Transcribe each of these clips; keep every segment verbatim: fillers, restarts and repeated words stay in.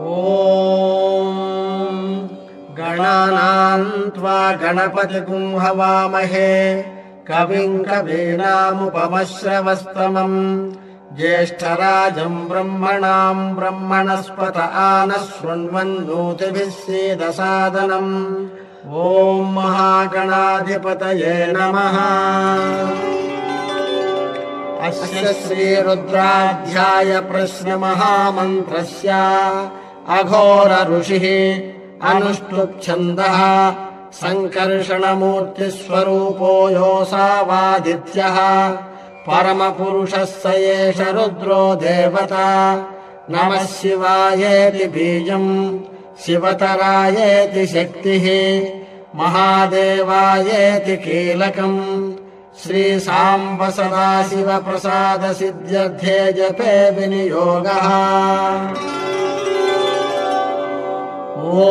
ॐ गणानां त्वा गणपतिगुं हवामहे कविं कवीनामुपमश्रवस्तमम् ज्येष्ठराजं ब्रह्मणां ब्रह्मणस्पत आनः शृण्वन्नोतिभिः सीदसादनम् ॐ महागणाधिपतये नमः। अस्य श्रीरुद्राध्याय प्रश्नमहामन्त्रस्य अघोर ऋषिः अनुष्टुप्छन्दः सङ्कर्षणमूर्तिस्वरूपो योऽसावादित्यः परमपुरुषः स एष रुद्रो देवता। नमः शिवायेति बीजम् शिवतरायेति शक्तिः महादेवायेति कीलकम् श्रीसाम्ब सदाशिवप्रसाद सिद्ध्यर्थे जपे विनियोगः। ॐ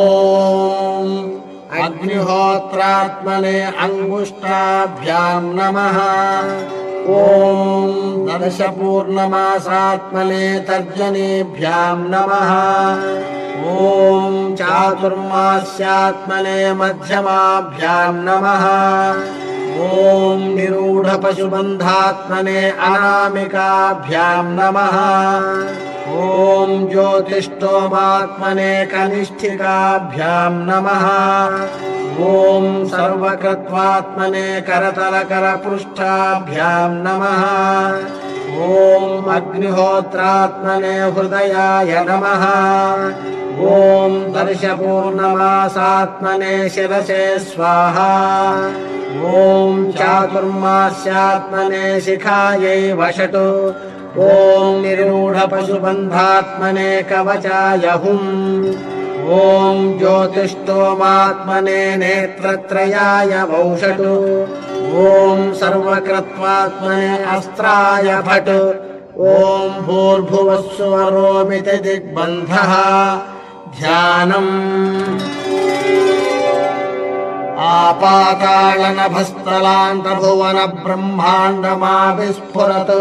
अग्निहोत्रात्मने अङ्गुष्ठाभ्याम् नमः। ॐ दर्शपूर्णमासात्मने तर्जनीभ्याम् नमः। ॐ चातुर्मास्यात्मने मध्यमाभ्याम् नमः। ॐ निरूढपशुबन्धात्मने अनामिकाभ्याम् नमः। ॐ ज्योतिष्ठोमात्मने कनिष्ठिकाभ्याम् नमः। ॐ सर्वकृत्वात्मने करतलकरपृष्ठाभ्याम् नमः। ॐ अग्निहोत्रात्मने हृदयाय नमः। ॐ दर्शपूर्णमासात्मने शिरसे स्वाहा। ॐ चातुर्मास्यात्मने शिखायै वषट्। ॐ निरूढपशुबन्धात्मने कवचाय हुम्। ॐ ज्योतिष्ठोमात्मने नेत्रत्रयाय वौषट्। ॐ सर्वकृत्वात्मने अस्त्राय भट्। ॐ भूर्भुवः स्वरोमिति दिग्बन्धः। ध्यानम् आपातालनभस्थलान्तभुवन ब्रह्माण्डमाविस्फुरत्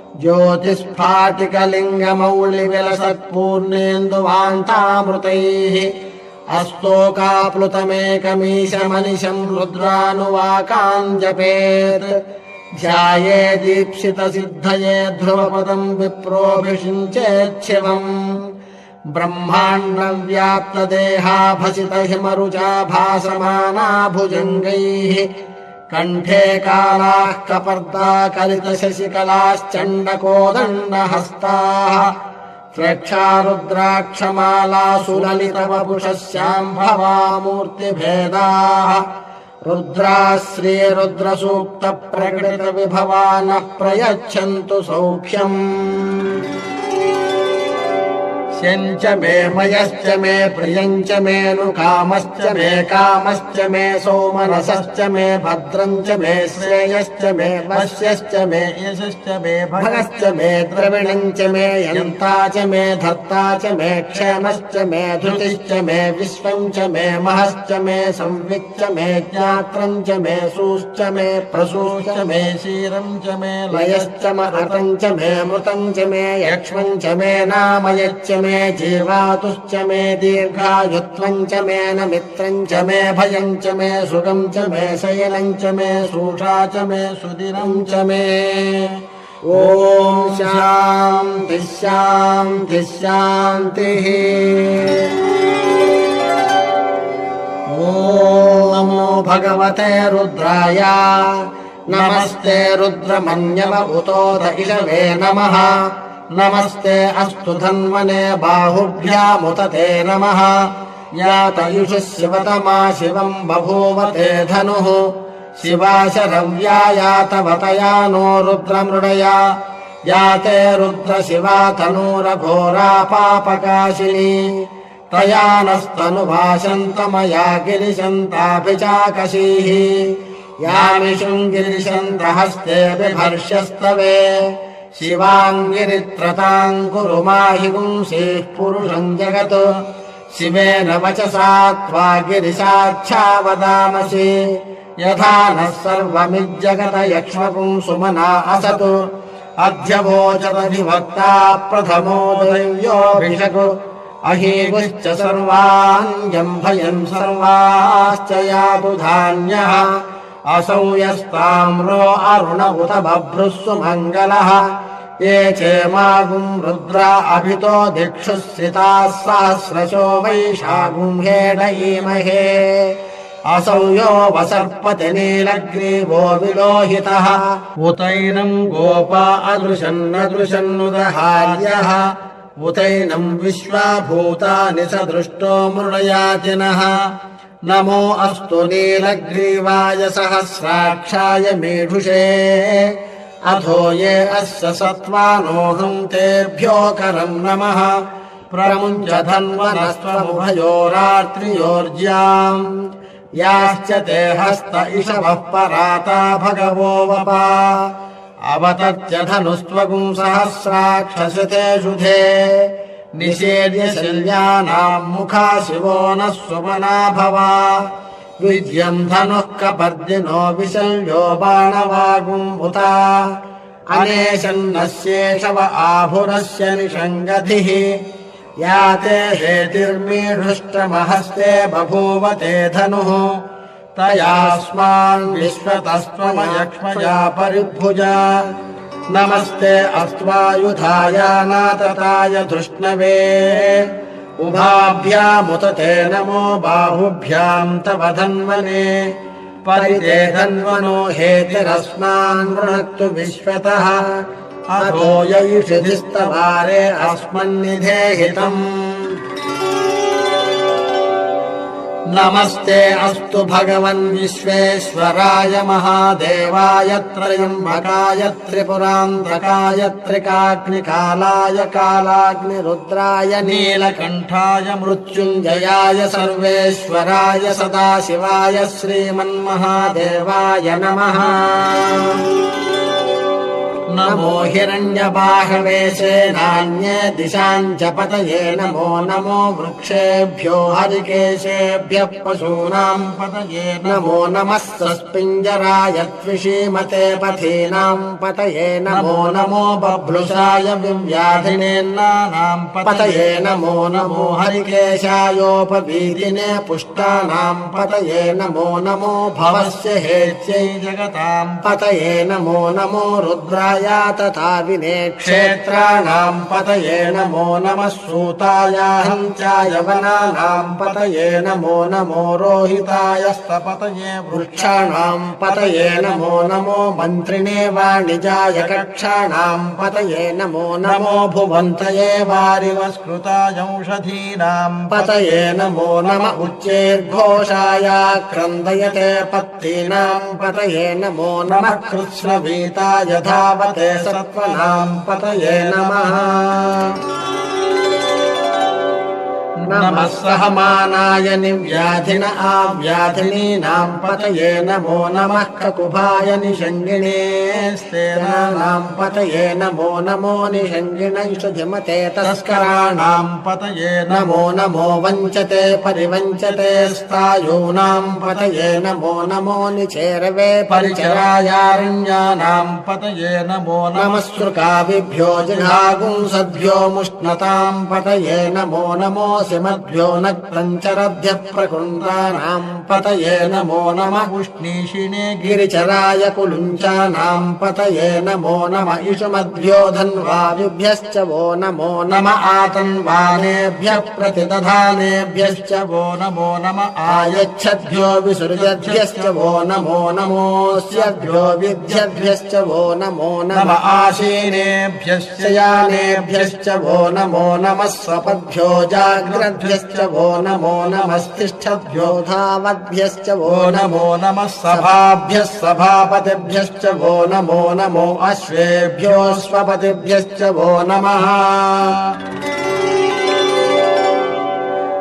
ज्योतिस्फाटिकलिङ्गमौलिविलसत्पूर्णेन्दुवान्तामृतैः अस्तोकाप्लुतमेकमीशमनिशम् रुद्रानुवाकाम् जपेत्। ध्यायेदीप्सितसिद्धये ध्रुवपदम् विप्रोऽभिषिञ्चेच्छिवम्। ब्रह्माण्डव्याप्तदेहाभसितहिमरुचा भासमाना भुजङ्गैः कण्ठे कालाः कपर्दा कलितशशिकलाश्चण्डकोदण्डहस्ताः प्रेक्षारुद्राक्षमालासुललितवपुषः शाम्भवामूर्तिभेदाः। रुद्राः श्रीरुद्रसूक्तप्रकटितविभवा नः प्रयच्छन्तु सौख्यम्। शञ्च मे मयश्च मे प्रियञ्च मे नुकामश्च मे कामश्च मे सौमनसश्च मे भद्रञ्च मे श्रेयश्च मे वश्यश्च मे यशश्च मे भगश्च मे द्रविणञ्च मे यन्ता च मे धर्ता च मे क्षेमश्च मे धृतिश्च मे विश्वञ्च मे महश्च मे संविच्च मे ज्ञात्रञ्च मे सूश्च मे प्रसूश्च मे क्षीरञ्च मे लयश्च महतञ्च मे मृतञ्च मे यक्ष्मञ्च मे नामयच्च मे जीवातुश्च मे दीर्घायुत्वञ्च मे न मित्रञ्च मे भयञ्च मे सुखं च मे शयनञ्च मे सूषा च मे सुदिनञ्च मे। ॐ शान्तिः शान्तिः शान्तिः। ॐ नमो भगवते रुद्राय। नमस्ते रुद्रमन्यव उतोद इषवे नमः। नमस्ते अस्तु धन्वने बाहुभ्यामुत ते नमः। यातयुषः शिवतमा शिवम् बभूव ते धनुः। शिवा शरव्या यातवतया नो रुद्रमृडया। याते रुद्र शिवा तनूरघोरा पापकाशिनी। तया नस्तनुभाषन्तमया गिरिशन्ताभिचाकशीः। यामिषुम् गिरिशन्तहस्ते बिभर्ष्यस्तवे। शिवाङ्गिरित्रताम् कुरु माहि पुंसीः पुरुषम् जगत्। शिवेन वचसा त्वा गिरिशाच्छा वदामसि। यथा नः सर्वमिज्जगत यक्ष्मपुंसुमना असतु। अध्यवोचदधिवक्ता प्रथमो दैव्योऽभिषक्। अहीगुश्च सर्वान् जम्भयन् सर्वाश्च यातु धान्यः असौ यस्ताम्रो अरुण उत बभ्रुः मङ्गलः ये चेमागुम् रुद्रा अभितो दिक्षुः सिताः सहस्रशो वैशागुम् हेडयीमहे असौ यो वसर्पति नीलग्रीवो विलोहितः उतैनम् गोपा अदृशन्नदृशन्नुदहार्यः उतैनम् विश्वाभूतानि स दृष्टो मृडयातिनः नमो अस्तु नीलग्रीवाय सहस्राक्षाय मीढुषे अथो ये अस्य सत्त्वानोऽहम् तेभ्यो करम् नमः प्रमुञ्च धन्वनस्त्वमुभयोरात्रियोर्ज्याम् याश्च ते हस्त इषवः पराता भगवो वपा अवतत्य धनुस्त्वगुम् सहस्राक्षसितेषु धे निषेद्य शल्यानाम् मुखा शिवो नः सुमना भवा विद्यम् धनुः कपर्दिनो विशल्यो बाणवागुम् उता अनेशन्नस्येषव आभुरस्य निषङ्गधिः याते हेतिर्मीढुष्टमहस्ते बभूवते धनुः तयास्मान् विश्वतस्त्वमयक्ष्मया परिभुजा नमस्ते अस्त्वायुधायानातताय धृष्णवे उभाभ्यामुत ते नमो बाहुभ्याम् तव धन्वने परिते धन्वनो हेतिरस्मान् वृणक्तु विश्वतः अथो यैषिधिस्तवारे अस्मन्निधेहितम् नमस्ते अस्तु भगवन् विश्वेश्वराय महादेवाय त्रयम्बकाय त्रिपुरान्धकाय त्रिकाग्निकालाय कालाग्निरुद्राय नीलकण्ठाय मृत्युञ्जयाय सर्वेश्वराय सदाशिवाय श्रीमन्महादेवाय नमः नमो हिरण्यबाहवे सेनान्ये दिशाम् च पतये नमो नमो वृक्षेभ्यो हरिकेशेभ्यः पशूनाम् पतये नमो नमः सस्पिञ्जराय त्विषीमते पथीनाम् पतये नमो नमो बभ्रुषाय विव्याधिनेन्नानाम् पतये नमो नमो हरिकेशायोपवीतिने पुष्टानाम् पतये नमो नमो भवस्य हेत्यै जगताम् पतये नमो नमो रुद्राय तथा विने क्षेत्राणाम् पतये नमो नमः सूताय हन्त्याय वनानाम् पतये नमो नमो रोहिताय स्तपतये वृक्षाणाम् पतये नमो नमो मन्त्रिणे वाणिजाय कक्षाणाम् पतये नमो नमो भुवन्तये वारिवस्कृताय औषधीनाम् पतये नमो नम उच्चैर्घोषाय क्रन्दयते पत्तीनाम् पतये नमो नमः कृत्स्नवीताय धावते सत्त्वनाम् पतये नमः नमः सहमानाय निव्याधिन आव्याधिनीनाम् पतये नमो नमः ककुभाय निषङ्गिणे स्तेनानाम् पतये नमो नमो निषङ्गिणैषधिमते तस्कराणाम् पतये नमो नमो वञ्चते परिवञ्चते स्थायूनाम् पतये नमो नमो निचेरवे परिचरायारण्यानाम् पतये नमो नमः सृकाविभ्यो जिघागुंसद्भ्यो मुष्णताम् पतये नमो नमो मद्भ्यो नक्तञ्चरभ्यः प्रकुण्डानाम् पतये नमो नमः उष्णीषिणे गिरिचराय कुलुञ्चानाम् पतये नमो नम इषुमद्भ्यो धन्वायुभ्यश्च वो नमो नम आतन्वानेभ्यः प्रतिदधानेभ्यश्च वो नमो नम आयच्छद्भ्यो विसृजद्भ्यश्च वो नमो नमोऽस्यभ्यो विद्यद्भ्यश्च वो नमो नम आशीनेभ्यश्च यानेभ्यश्च वो नमो नमः स्वपद्भ्यो जाग्रद्भ्यश्च वो नमो नमस्तिष्ठद्भ्यो धावद्भ्यश्च वो नमो नमः सभाभ्यः सभापतिभ्यश्च वो नमो नमो अश्वेभ्यो स्वपतिभ्यश्च वो नमः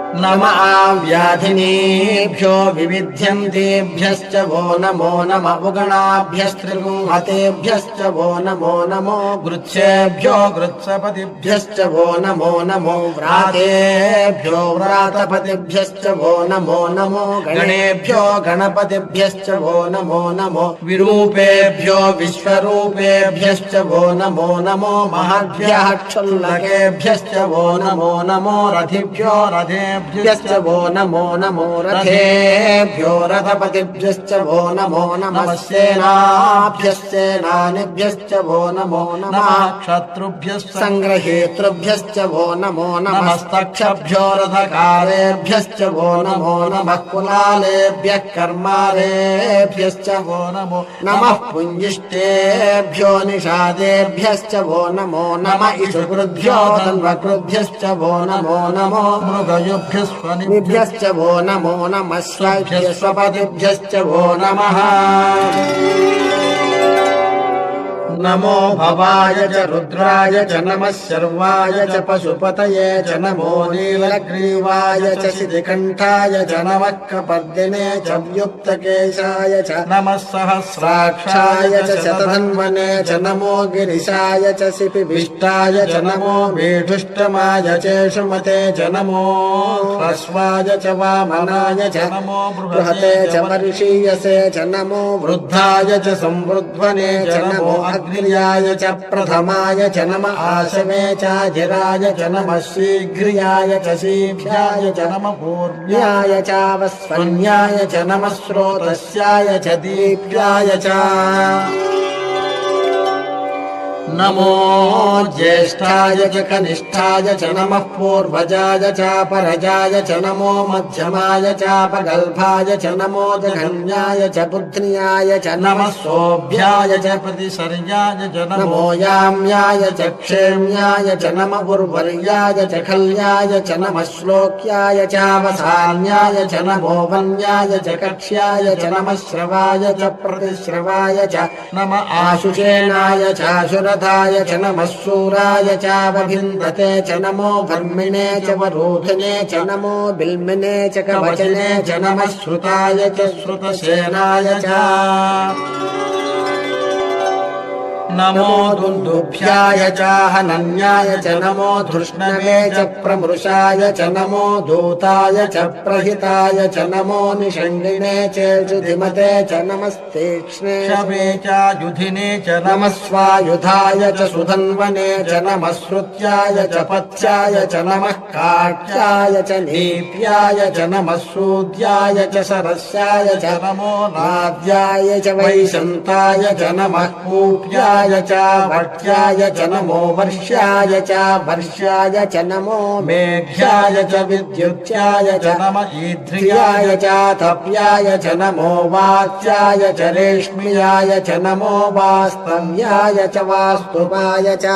नम आव्याधिनीभ्यो विविध्यन्तेभ्यश्च वो नमो नम उगणाभ्यस्त्रिगुंहतेभ्यश्च वो नमो नमो गृच्छेभ्यो गृत्सपतिभ्यश्च वो नमो नमो व्रातेभ्यो व्रातपतिभ्यश्च वो नमो नमो गणेभ्यो गणपतिभ्यश्च वो नमो नमो विरूपेभ्यो विश्वरूपेभ्यश्च वो नमो नमो महद्भ्यः क्षुल्लकेभ्यश्च वो नमो नमो रथिभ्यो रथेभ्यश्च वो नमो नमो रथेभ्यो रथपतिभ्यश्च वो नमो नमः सेनाभ्यश्च सेनानिभ्यश्च वो नमो नमः क्षत्रुभ्यश्च संग्रहेतृभ्यश्च वो नमो नमस्तक्षभ्यो रथकारेभ्यश्च वो नमो नमः कुलालेभ्यः कर्मारेभ्यश्च वो नमो नमः पुञ्जिष्टेभ्यो निषादेभ्यश्च वो नमो नमः इषुकृभ्यो धन्वकृभ्यश्च वो नमो नमो मृगयुभ्यश्च वो नमो नमः स्वभ्यश्वपतिभ्यश्च वो नमः नमो भवाय च रुद्राय च नमः शर्वाय च पशुपतये च नमो नीलग्रीवाय च शितिकण्ठाय च नमः कपर्दिने च व्युक्तकेशाय च नमः सहस्राक्षाय च शतधन्वने च नमो गिरिशाय च शिपिविष्टाय च नमो वेढुष्टमाय चेषुमते च नमो ह्रस्वाय च वामनाय च नमो बृहते च वर्षीयसे च नमो वृद्धाय च संवृध्वने च नमो अग्र्याय च प्रथमाय च नमः आशवे चाजिराय च नमः शीघ्र्याय च शीघ्राय च नमः पूर्व्याय चावस्वन्याय च नमः स्रोतस्याय च दीप्याय च नमो ज्येष्ठाय च कनिष्ठाय च नमः पूर्वजाय चापरजाय च नमो मध्यमाय चापगल्भाय च नमो जघन्याय च बुध्न्याय च नमः सोऽभ्याय च प्रतिसर्याय च नमो याम्याय च क्षेम्याय च नमः उर्वर्याय च खल्याय च नमः श्लोक्याय चावसान्याय च नमो वन्याय च कक्ष्याय च नमः श्रवाय च प्रतिश्रवाय च नमः आशुषेणाय चाशुर च नमः शूराय चावभिन्दते च नमो भर्मिणे च वरोधिने च नमो बिल्मिने च कवचने च नमः श्रुताय च श्रुतसेनाय च नमो दुन्दुभ्याय च हनन्याय च नमो धृष्णवे च प्रमृषाय च नमो दूताय च प्रहिताय च नमो निषङ्गिणे च जुधिमते च नमस्तीक्ष्णे शवे च युधिने च नमः स्वायुधाय च सुधन्वने च नमः श्रुत्याय च पथ्याय च नमः काट्याय च नीप्याय च नमः सूद्याय च सरस्याय च नमो नाद्याय च वैशन्ताय च नमः कूप्याय च भट्याय च नमो वर्ष्याय च वर्ष्याय च नमो मेघ्याय च विद्युत्याय च नमः ईध्र्याय च तप्याय च नमो वात्याय च रेश्म्याय च नमो वास्तव्याय च वास्तुपाय च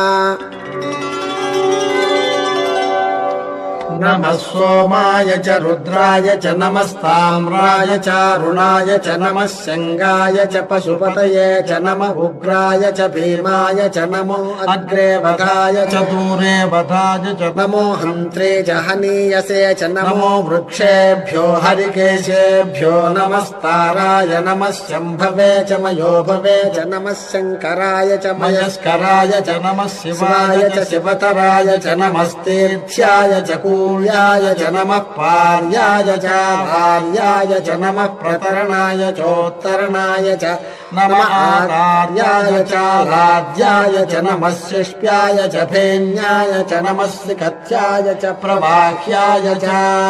नमः सोमाय च रुद्राय च नमस्ताम्राय च अरुणाय च नमः शङ्गाय च पशुपतये च नमः उग्राय च भीमाय च नमो अग्रे वधाय च दूरे वधाय च नमो हन्त्रे च हनीयसे च नमो वृक्षेभ्यो हरिकेशेभ्यो नमस्ताराय नमः शम्भवे च मयोभवे च नमः शङ्कराय च मयस्कराय च नमः शिवाय च शिवतराय च नमस्तीर्थ्याय च कूल्याय च नमः पार्याय च भार्याय च नमः प्रतरणाय चोत्तरणाय च नमः आर्याय च लाद्याय च नमः शिष्प्याय च फेन्याय च नमः सिकत्याय च प्रवाह्याय च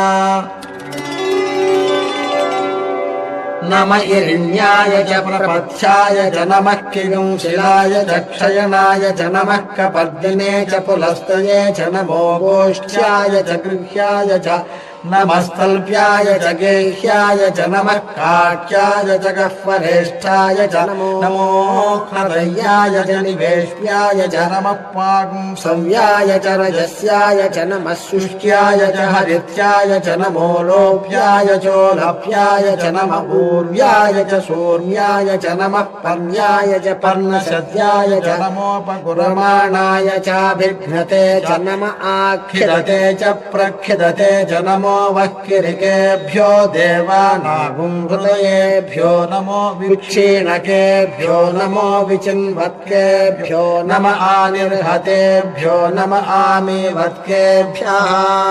नमः इरिण्याय च प्रपथ्याय च नमः किगुंशिलाय च क्षयणाय च नमः कपर्दिने च पुलस्तये च नमो गोष्ठ्याय च गृह्याय च नमस्तल्प्याय च गेह्याय च नमः काट्याय च गह्वरेष्ठाय च नमो नमो हृदयाय च निवेश्याय च नमः पागुंसव्याय च रजस्याय च नमः शुष्क्याय च हरित्याय च नमो लोप्याय चोलप्याय च नमः ऊर्व्याय च सूर्याय च नमः पर्याय च पर्णशद्याय च नमोपगुरमाणाय चाभिघ्नते च नम आखिदते च प्रखिदते च नमो वह्किरिकेभ्यो देवानागुंहृदयेभ्यो नमो विक्षीणकेभ्यो नमो विचिन्वत्केभ्यो नम आनिर्हतेभ्यो नम आमीवत्केभ्यः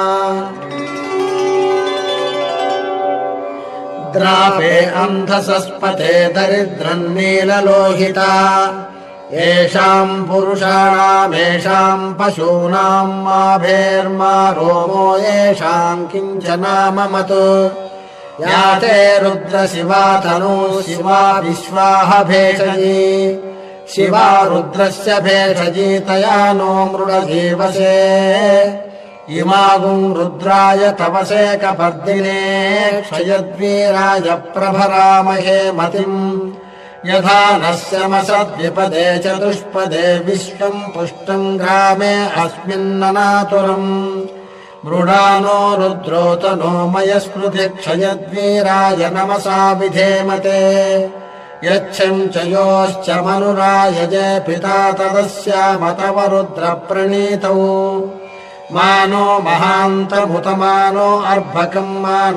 द्रापे अन्धसस्पते दरिद्रन्नीललोहिता येषाम् पुरुषाणामेषाम् पशूनाम् माभेर्मा रोमो येषाम् किञ्चनाममतु या ते रुद्रशिवा तनू शिवा विश्वाह भेषजी शिवा रुद्रस्य भेषजी तया नो मृडजीवसे इमागुम् रुद्राय तपसे कपर्दिने क्षयद्वीराय प्रभरामहे मतिम् यथा नश्यमसद्विपदे चतुष्पदे विश्वम् पुष्टम् ग्रामे अस्मिन्ननातुरम् मृडानो रुद्रोतनो मयस्मृति क्षयद्वीराय नमसा विधेमते यच्छम् च योश्च मनुरायजे पिता तदस्यामतव रुद्रप्रणीतौ मानो महान्तमुतमानो अर्भकम्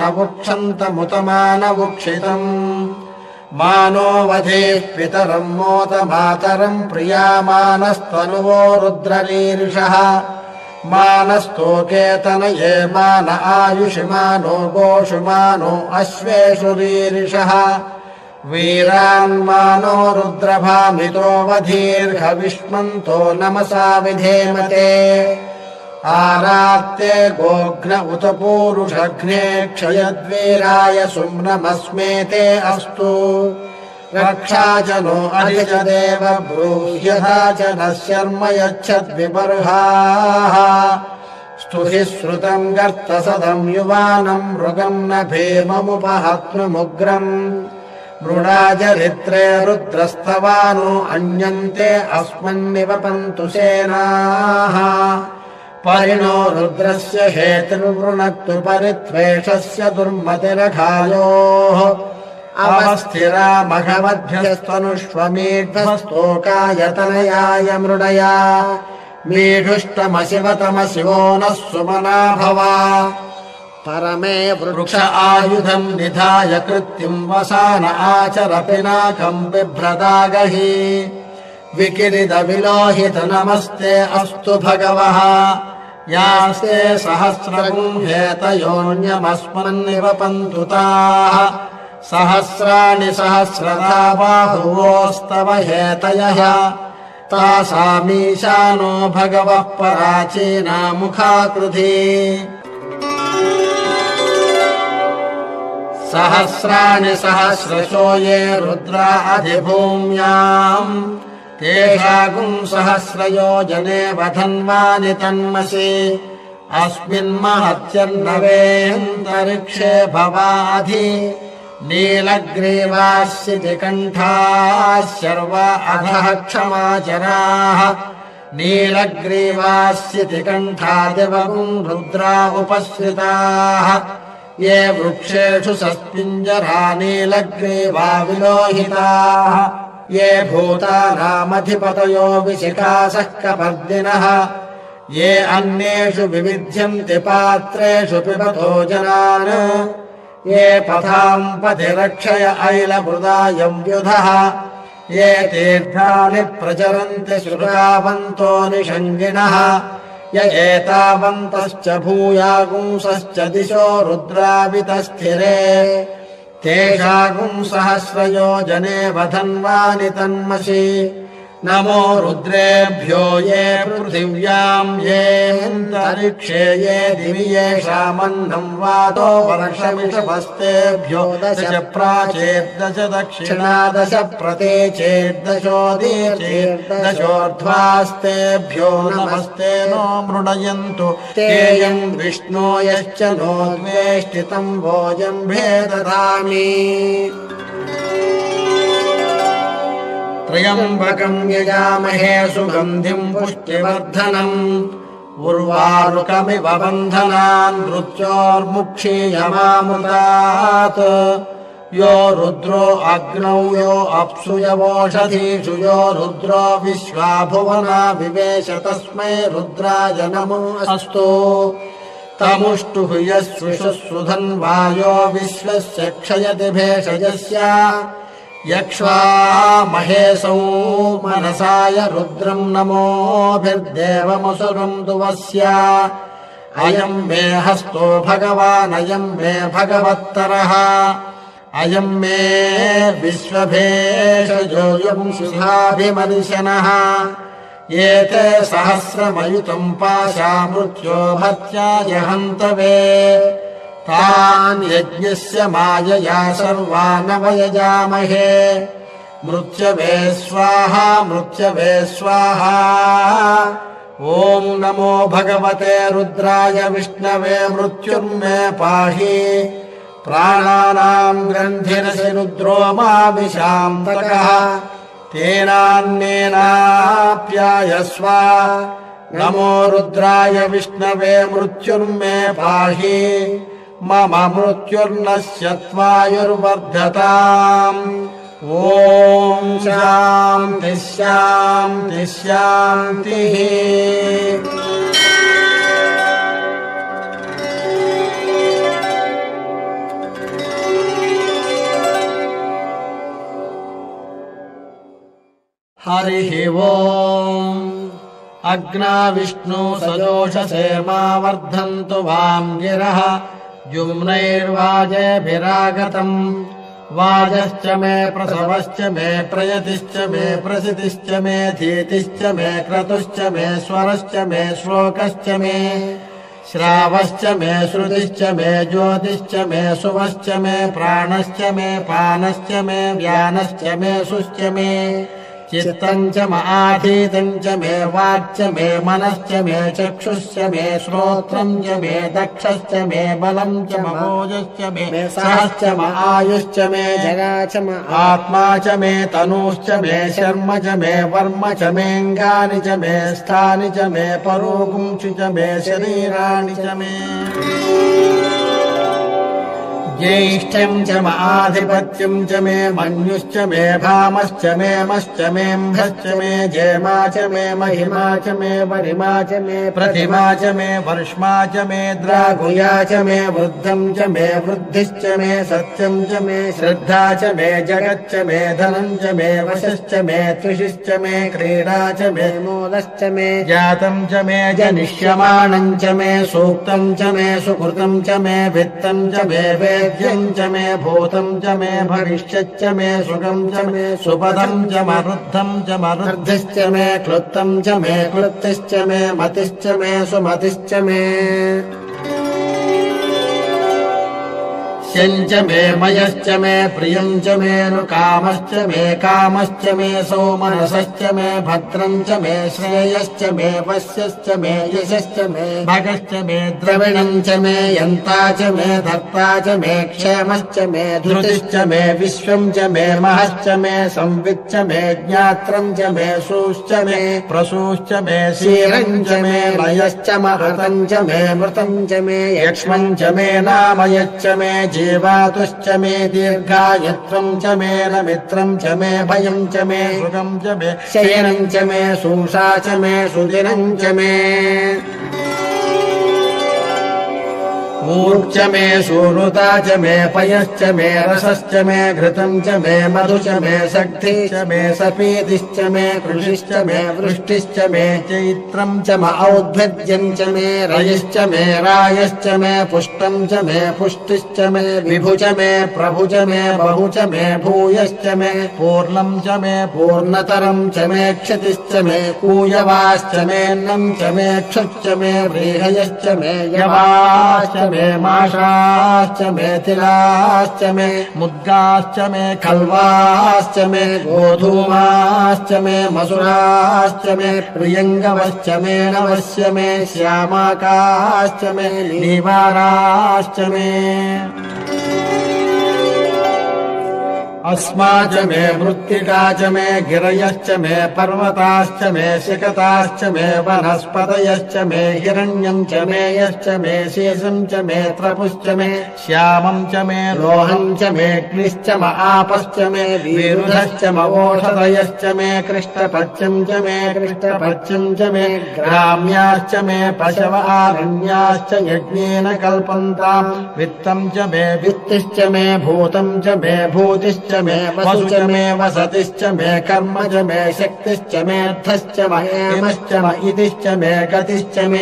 मानवुक्षन्तमुतमानवुक्षितम् मानो वधेः पितरम् मोदमातरम् प्रियामानस्तनुवो रुद्ररीरिषः मानस्तोकेतनये मान आयुषि मानो गोषु मानो अश्वेषु रीरिषः वीरान्मानो रुद्रभामितो वधीर्घविष्मन्तो नमसा विधेमते आरात्ते गोघ्न उत पूरुषघ्ने क्षयद्वीराय सुम्नमस्मेते अस्तु रक्षा च नो अधिज देव ब्रूह्यथा च नः शर्म यच्छद्विबर्हाः स्तुहि श्रुतम् गर्तसदम् युवानम् मृगम् न भीममुपहत्नुमुग्रम् मृडाजरित्रे रुद्रस्तवानो अन्यन्ते अस्मन्निवपन्तु सेनाः परिणो रुद्रस्य हेतुर्वृणक्तु परित्वेषस्य दुर्मतिरघायोः अवस्थिरा मघवद्भ्यस्तनुष्वमीढ्वस्तोकायतनयाय मृडया मीढुष्टमशिवतमशिवो नः सुमना भवा परमे वृक्ष आयुधम् निधाय कृत्युम् वसान आचर पिनाकम् बिभ्रदागहि विकिरित विलोहित नमस्ते अस्तु भगवः यास्ते सहस्रगुम् हेतयोऽन्यमस्मन्निवपन्तु ताः सहस्राणि सहस्रधा बाहुवोस्तव हेतयः तासामीशानो भगवः पराचीना मुखाकृधी सहस्राणि सहस्रशो ये रुद्रा अधिभूम्याम् तेषागुम् सहस्रयोजने वधन्वानि तन्मसि अस्मिन्महत्यर्नवेऽन्तरिक्षे भवाधि नीलग्रीवास्यति कण्ठाः शर्वा अधः क्षमाचराः नीलग्रीवास्यति कण्ठादिवगुम् रुद्रा उपश्रिताः ये वृक्षेषु सस्पिञ्जरा नीलग्रीवा विलोहिताः ये भूतानामधिपतयो विशिखासः कपर्दिनः ये अन्येषु विविध्यन्ति पात्रेषु पिबतो जनान् ये पथाम् पथि रक्षय ऐलमृदायम् व्युधः ये तीर्थानि प्रचरन्ति श्रुतावन्तो निषङ्गिणः य एतावन्तश्च भूयागुंसश्च दिशो रुद्रावितस्थिरे तेषागुम् सहस्रयोजने वधन्वानि तन्मसि नमो रुद्रेभ्यो ये पृथिव्याम् ये अन्तरिक्षे ये दिवि येषामन्नम् वातो वर्षमिषभस्तेभ्यो दश प्राचेर्दश दक्षिणा दश प्रतीचेर्दशोदीचेर्दशोर्ध्वास्तेभ्यो नमस्ते नो मृडयन्तु तेयम् विष्णो यश्च नो द्वेष्टितम् भोजम्भे दधामि त्र्यम्बकम् यजामहे सुगन्धिम् पुष्टिवर्धनम् उर्वारुकमिव बन्धनान् मृत्योर्मुक्षीयमामृतात् यो रुद्रो अग्नौ यो अप्सु यवोषधीषु यो रुद्रो विश्वा भुवना विवेश तस्मै रुद्राय नमो अस्तु तमुष्टुः यस्विषुधन्वायो विश्वस्य क्षयति भेषजस्य यक्ष्वा महेशौ मनसाय रुद्रम् नमोभिर्देवमसुरम् दुवस्य अयम् मे हस्तो भगवान् अयम् मे भगवत्तरः अयम् मे विश्वभेषजोऽयम् सुधाभिमर्शनः एते सहस्रमयुतम् पाशा मृत्यो भर्त्याय हन्तवे तान् यज्ञस्य मायया सर्वानवयजामहे मृत्यवे स्वाहा मृत्यवे स्वाहा ॐ नमो भगवते रुद्राय विष्णवे मृत्युर्मे पाहि प्राणानाम् ग्रन्थिरसि रुद्रो माविशान्तकः तेनान्नेनाप्यायस्व नमो रुद्राय विष्णवे मृत्युर्मे पाहि मम मृत्युर्नश्यत्वायुर्वर्धताम् ॐ शान्तिः शान्तिः शान्तिः हरिः ओम् अग्ना विष्णु सजोषसे मा वर्धन्तु वाम् गिरः जुम्नैर्वाजेभिरागतम् वाजश्च मे प्रसवश्च मे प्रयतिश्च मे प्रसितिश्च मे धीतिश्च मे क्रतुश्च मे स्वरश्च मे श्लोकश्च मे श्रावश्च मे श्रुतिश्च मे ज्योतिश्च मे सुवश्च मे प्राणश्च मे पानश्च मे व्यानश्च मे सुश्च मे चित्तम् च आधीतम् च मे वाक्च मे मनश्च मे चक्षुश्च मे श्रोत्रम् च मे दक्षश्च मे बलम् च ममोजश्च मे सहश्च म आयुश्च मे जगा च म आत्मा च मे तनूश्च मे शर्म च मे वर्म च मेऽङ्गानि च मे स्थानि च मे परोपुंसि च मे शरीराणि च मे ज्येष्ठम् च आधिपत्यम् च मे मन्युश्च मे भामश्च मे मश्च मेऽम्भश्च मे जेमा च मे महिमा च मे वरिमा च मे प्रतिमा च मे वर्ष्मा च मे द्रागुया च मे वृद्धम् च मे वृद्धिश्च मे सत्यम् च मे श्रद्धा च मे जगच्च मे धनम् च मे वशश्च मे तुषिश्च मे क्रीडा च मे मोदश्च मे जातम् च मे जनिष्यमाणम् च मे सूक्तम् च मे सुकृतम् च मे वित्तम् च मे वेद्यम् च मे भूतम् च मे भविष्यच्च मे सुखम् च मे सुपदम् च मरुद्धम् च मरुद्धिश्च मे क्लुप्तम् च मे क्लुप्तिश्च मे मतिश्च मे सुमतिश्च मे शञ्च मे मयश्च मे प्रियम् च मे नुकामश्च मे कामश्च मे सौमनसश्च मे भद्रम् च मे श्रेयश्च मे वश्यश्च मे यशश्च मे भगश्च मे द्रविणम् च मे यन्ता च मे धर्ता च मे क्षेमश्च मे धृतिश्च मे विश्वम् च मे महश्च मे संविच्च मे ज्ञात्रम् च मे सूश्च मे प्रसूश्च मे क्षीरम् च मे लयश्च महतम् च मे मृतम् च मे यक्ष्मम् च मे नामयच्च मे जीवातुश्च मे दीर्घायुत्वम् च मे नमित्रम् च मे भयम् च मे सुखम् च मे शयनम् च मे सूषा च मे सुदिनम् च मे ऊर्च मे सूनुता च मे पयश्च मे रसश्च मे घृतम् च मे मधु च मे शक्ति च मे सपीतिश्च मे कृषिश्च मे वृष्टिश्च मे चैत्रम् च म औद्भिद्यम् च मे रयिश्च मे रायश्च मे पुष्टम् च मे पुष्टिश्च मे विभु च मे प्रभु च मे बहु च मे भूयश्च मे पूर्णम् च मे पूर्णतरम् च मे क्षतिश्च मे कूयवाश्च मेऽन्नम् च मे क्षुश्च मे व्रीहयश्च मे यवाश्च मे माषाश्च मे तिलाश्च मे मुद्गाश्च मे खल्वाश्च मे गोधूमाश्च मे मसुराश्च मे प्रियङ्गवश्च मे नवश्च मे श्यामाकाश्च मे नीवाराश्च मे अस्मा च मे मृत्तिका च मे गिरयश्च मे पर्वताश्च मे शिखताश्च मे वनस्पतयश्च मे हिरण्यम् च मे यश्च मे शेषम् च मे त्रपुश्च मे श्यामम् च मे लोहम् च मे अग्निश्च म आपश्च मे विरुधश्च म ओषधयश्च मे कृष्णपच्यम् च मे कृष्णपच्यम् च मे ग्राम्याश्च मे पशव आरण्याश्च यज्ञेन कल्पन्ताम् वित्तम् च मे वित्तिश्च मे भूतम् च मे भूतिश्च मे वसु च मे वसतिश्च मे कर्म च मे शक्तिश्च मे अर्थश्च म हेमश्च म इतिश्च मे गतिश्च मे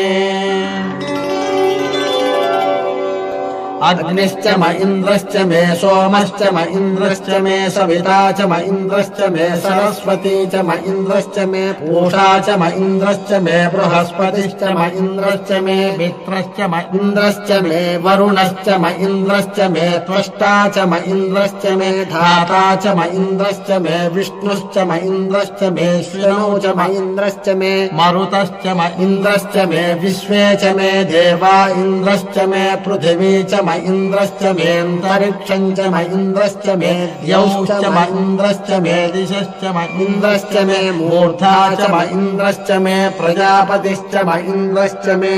अग्निश्च म इन्द्रश्च मे सोमश्च म इन्द्रश्च मे सविता च म इन्द्रश्च मे सरस्वती च म इन्द्रश्च मे पूषा च म इन्द्रश्च मे बृहस्पतिश्च म इन्द्रश्च मे मित्रश्च म इन्द्रश्च मे वरुणश्च म इन्द्रश्च मे त्वष्टा च म इन्द्रश्च मे धाता च म इन्द्रश्च मे विष्णुश्च म इन्द्रश्च मे श्रियौ च म इन्द्रश्च मे मरुतश्च म इन्द्रश्च मे विश्वे च मे देवा इन्द्रश्च मे पृथिवी च म इन्द्रश्च मेऽन्तरिक्षम् च म इन्द्रश्च मे द्यौश्च म इन्द्रश्च मे दिशश्च म इन्द्रश्च मे मूर्धा च म इन्द्रश्च मे प्रजापतिश्च म इन्द्रश्च मे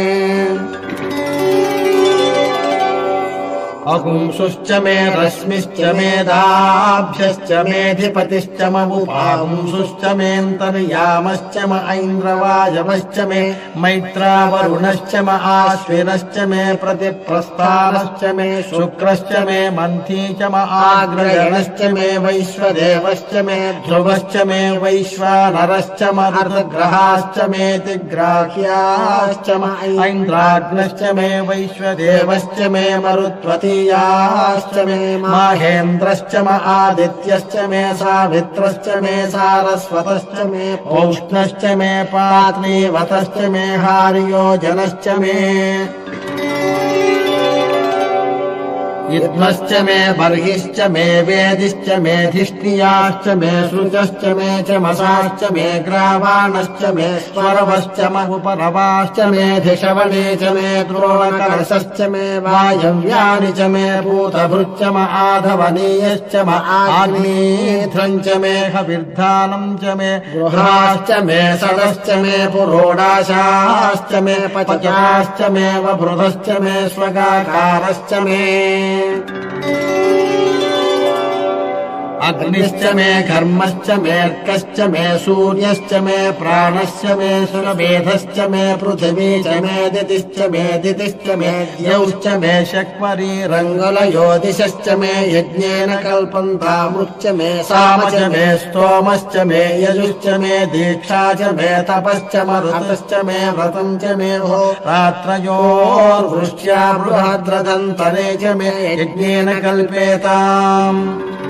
अपुंसुश्च मे रश्मिश्च मेधाभ्यश्च मेधिपतिश्च मुपांसुश्च मेऽन्तर्यामश्च म ऐन्द्रवायवश्च मे मैत्रावरुणश्च म आश्विनश्च मे प्रतिप्रस्थानश्च मे शुक्रश्च मे मन्थी च म आग्रगणश्च मे वैश्वदेवश्च मे ध्रुवश्च मे वैश्वानरश्च म ऋतग्रहाश्च मे तिग्राह्याश्च म ऐन्द्राग्नश्च मे वैश्वदेवश्च मे मरुत्वती याश्च मे माहेन्द्रश्च म आदित्यश्च मे सावित्रश्च मे सारस्वतश्च मे पौष्णश्च मे पात्नीवतश्च मे हार्योजनश्च मे युग्मश्च मे बर्हिश्च मे वेदिश्च मे धिष्णियाश्च मे सृजश्च मे चमसाश्च मे ग्रावाणश्च मे स्वरवश्च म उपरवाश्च मे धिषवणे च मे द्रोणकलशश्च मे वायव्यानि च मे भूतभृच्च म आधवनीयश्च म आग्नेध्रम् च मे हविर्धानम् च मे गृहाश्च मे सदश्च मे पुरोडाशाश्च मे पचाश्च मे वभृधश्च मे स्वगाकारश्च मे अग्निश्च मे कर्मश्च मेऽर्कश्च मे सूर्यश्च मे प्राणश्च मे सुरमेधश्च मे पृथिवी च मे दितिश्च मे दितिश्च मे द्यौश्च मे शक्वरी रङ्गलयोदिशश्च मे यज्ञेन कल्पन्तामृच्च मे साम च मे स्तोमश्च मे यजुश्च मे दीक्षा च मे तपश्च मरुतश्च मे व्रतम् च मे हो रात्रयोर्वृष्ट्या बृहद्रदन्तरे च मे यज्ञेन कल्पेताम्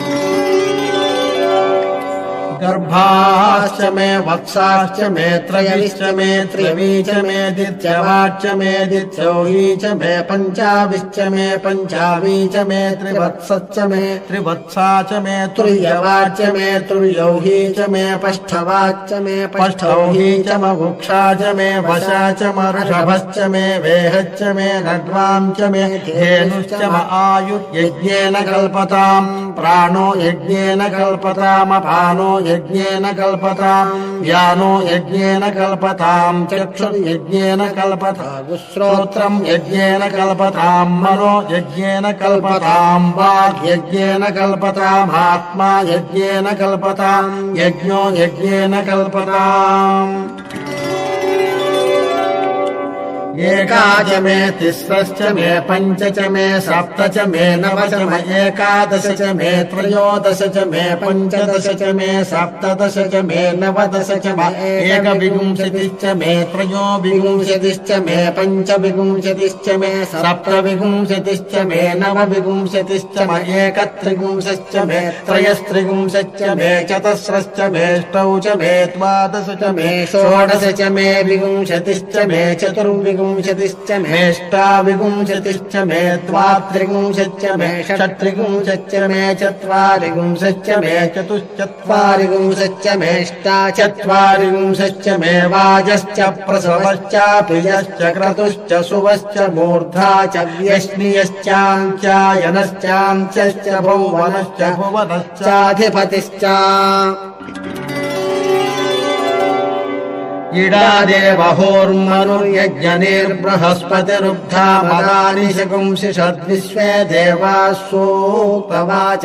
गर्भाश्च मे वत्साश्च मे त्रयविश्च मे त्रिवी च मे दित्यवाच्च मे दित्यौही च मे पञ्चाविश्च मे पञ्चावी च मे त्रिवत्सश्च मे त्रिवत्सा च मे तुर्यवाच्च मे तुर्यौही च मे पष्ठवाच्च मे पष्ठौही च मवुक्षा च मे वशा च मऋषभश्च मे वेहश्च मे नड्वाम् च मे धेनुश्च म आयुर्यज्ञेन कल्पताम् प्राणो यज्ञेन कल्पतामपानो यज्ञेन कल्पताम् व्यानो यज्ञेन कल्पताम् चक्षुर्यज्ञेन कल्पताम् श्रोत्रम् यज्ञेन कल्पताम् मनो यज्ञेन कल्पताम् वाक् यज्ञेन कल्पताम् आत्मा यज्ञेन कल्पताम् यज्ञो यज्ञेन कल्पताम् एका च मे तिस्रश्च मे पञ्च च मे सप्त च मे नव च मे एकादश च मे त्रयोदश च मे पञ्चदश च मे सप्तदश च मे नवदश च मे एकविंशतिश्च मे त्रयोविंशतिश्च मे पञ्चविंशतिश्च मे सप्तविंशतिश्च मे नवविंशतिश्च मे एकत्रिंशश्च मे त्रयस्त्रिंशश्च मे चतस्रश्च मे अष्टौ च मे द्वादश च मे षोडश च मे विंशतिश्च मे चतुर्विंशतिश्च मे अष्टाविंशतिश्च मे द्वात्रिंशच्च मे षट्त्रिंशच्च मे चत्वारिंशच्च मे चतुश्चत्वारिंशच्च मे अष्टाचत्वारिंशच्च मे वाजश्च प्रसवश्च प्रियश्च क्रतुश्च सुवश्च मूर्धा च व्यश्नियश्चाञ्चायनश्चाञ्चश्च भुवनश्च भुवनश्चाधिपतिश्च इडा देवहोर्मनुर्यज्ञनिर्बृहस्पतिरुब्धा मदानि शकुंसि षद्विश्वे देवास्सूक्तवाच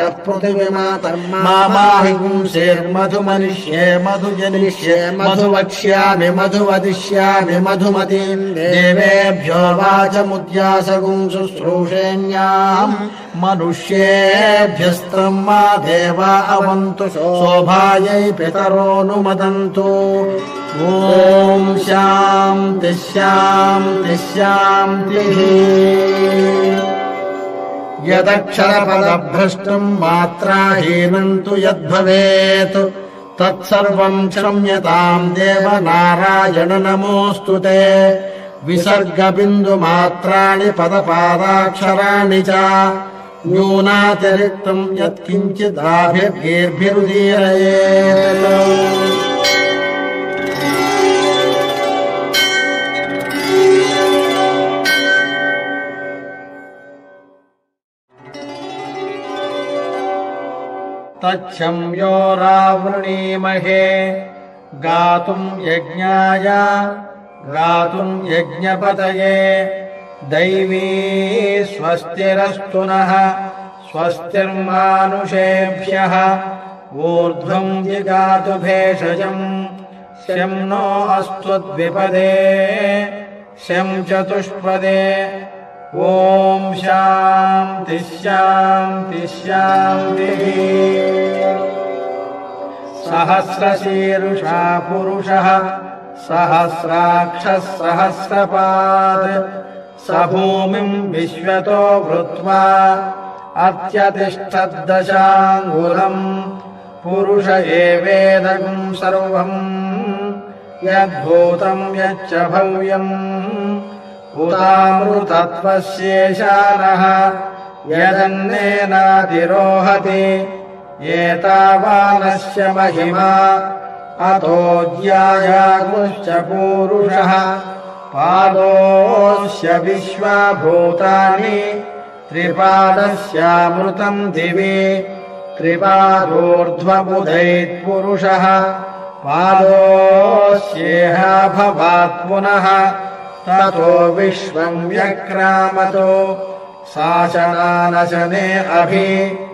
पृथिवीमातर्माहिंसेर्मधुमनिष्ये मधुजनिष्ये मधुवक्ष्यामि मधुवदिष्यामि मधुमतीम् देवेभ्यो वाचमुद्यासगुं शुश्रूषेण्याम् मनुष्येभ्यस्त्रम् मा देवा अवन्तु शोभायै पितरोऽनुमदन्तु ॐ शान्ति शान्ति शान्तिः यदक्षरपदभ्रष्टम् मात्राहीनम् तु यद्भवेत् तत्सर्वम् क्षम्यताम् देव नारायण नमोऽस्तु ते विसर्गबिन्दुमात्राणि पदपादाक्षराणि च न्यूनातिरिक्तम् यत्किञ्चिदाभिर्भिरुदीरयेत् तच्छम्योरावृणीमहे गातुम् यज्ञाय गातुम् यज्ञपतये दैवी स्वस्तिरस्तु नः स्वस्तिर्मानुषेभ्यः ऊर्ध्वम् जिगातु भेषजम् शं नो अस्त्वद्विपदे शं चतुष्पदे ॐ शान्ति शान्ति शान्तिः सहस्रशीर्षा पुरुषः सहस्राक्षः सहस्रपात् स भूमिम् विश्वतो वृत्वा अत्यतिष्ठद्दशाङ्गुलम् पुरुष एवेदगुम् सर्वम् यद्भूतम् यच्च भव्यम् उतामृतत्वस्येषानः यदन्नेनातिरोहति एतावानस्य महिमा अतो ज्यायागुश्च पूरुषः पादोऽस्य विश्वभूतानि त्रिपादस्यामृतम् दिवि त्रिपादोर्ध्वबुधैत्पुरुषः पादोऽस्येह भवात् पुनः ततो विश्वम् व्यक्रामतो शासनानशने अभि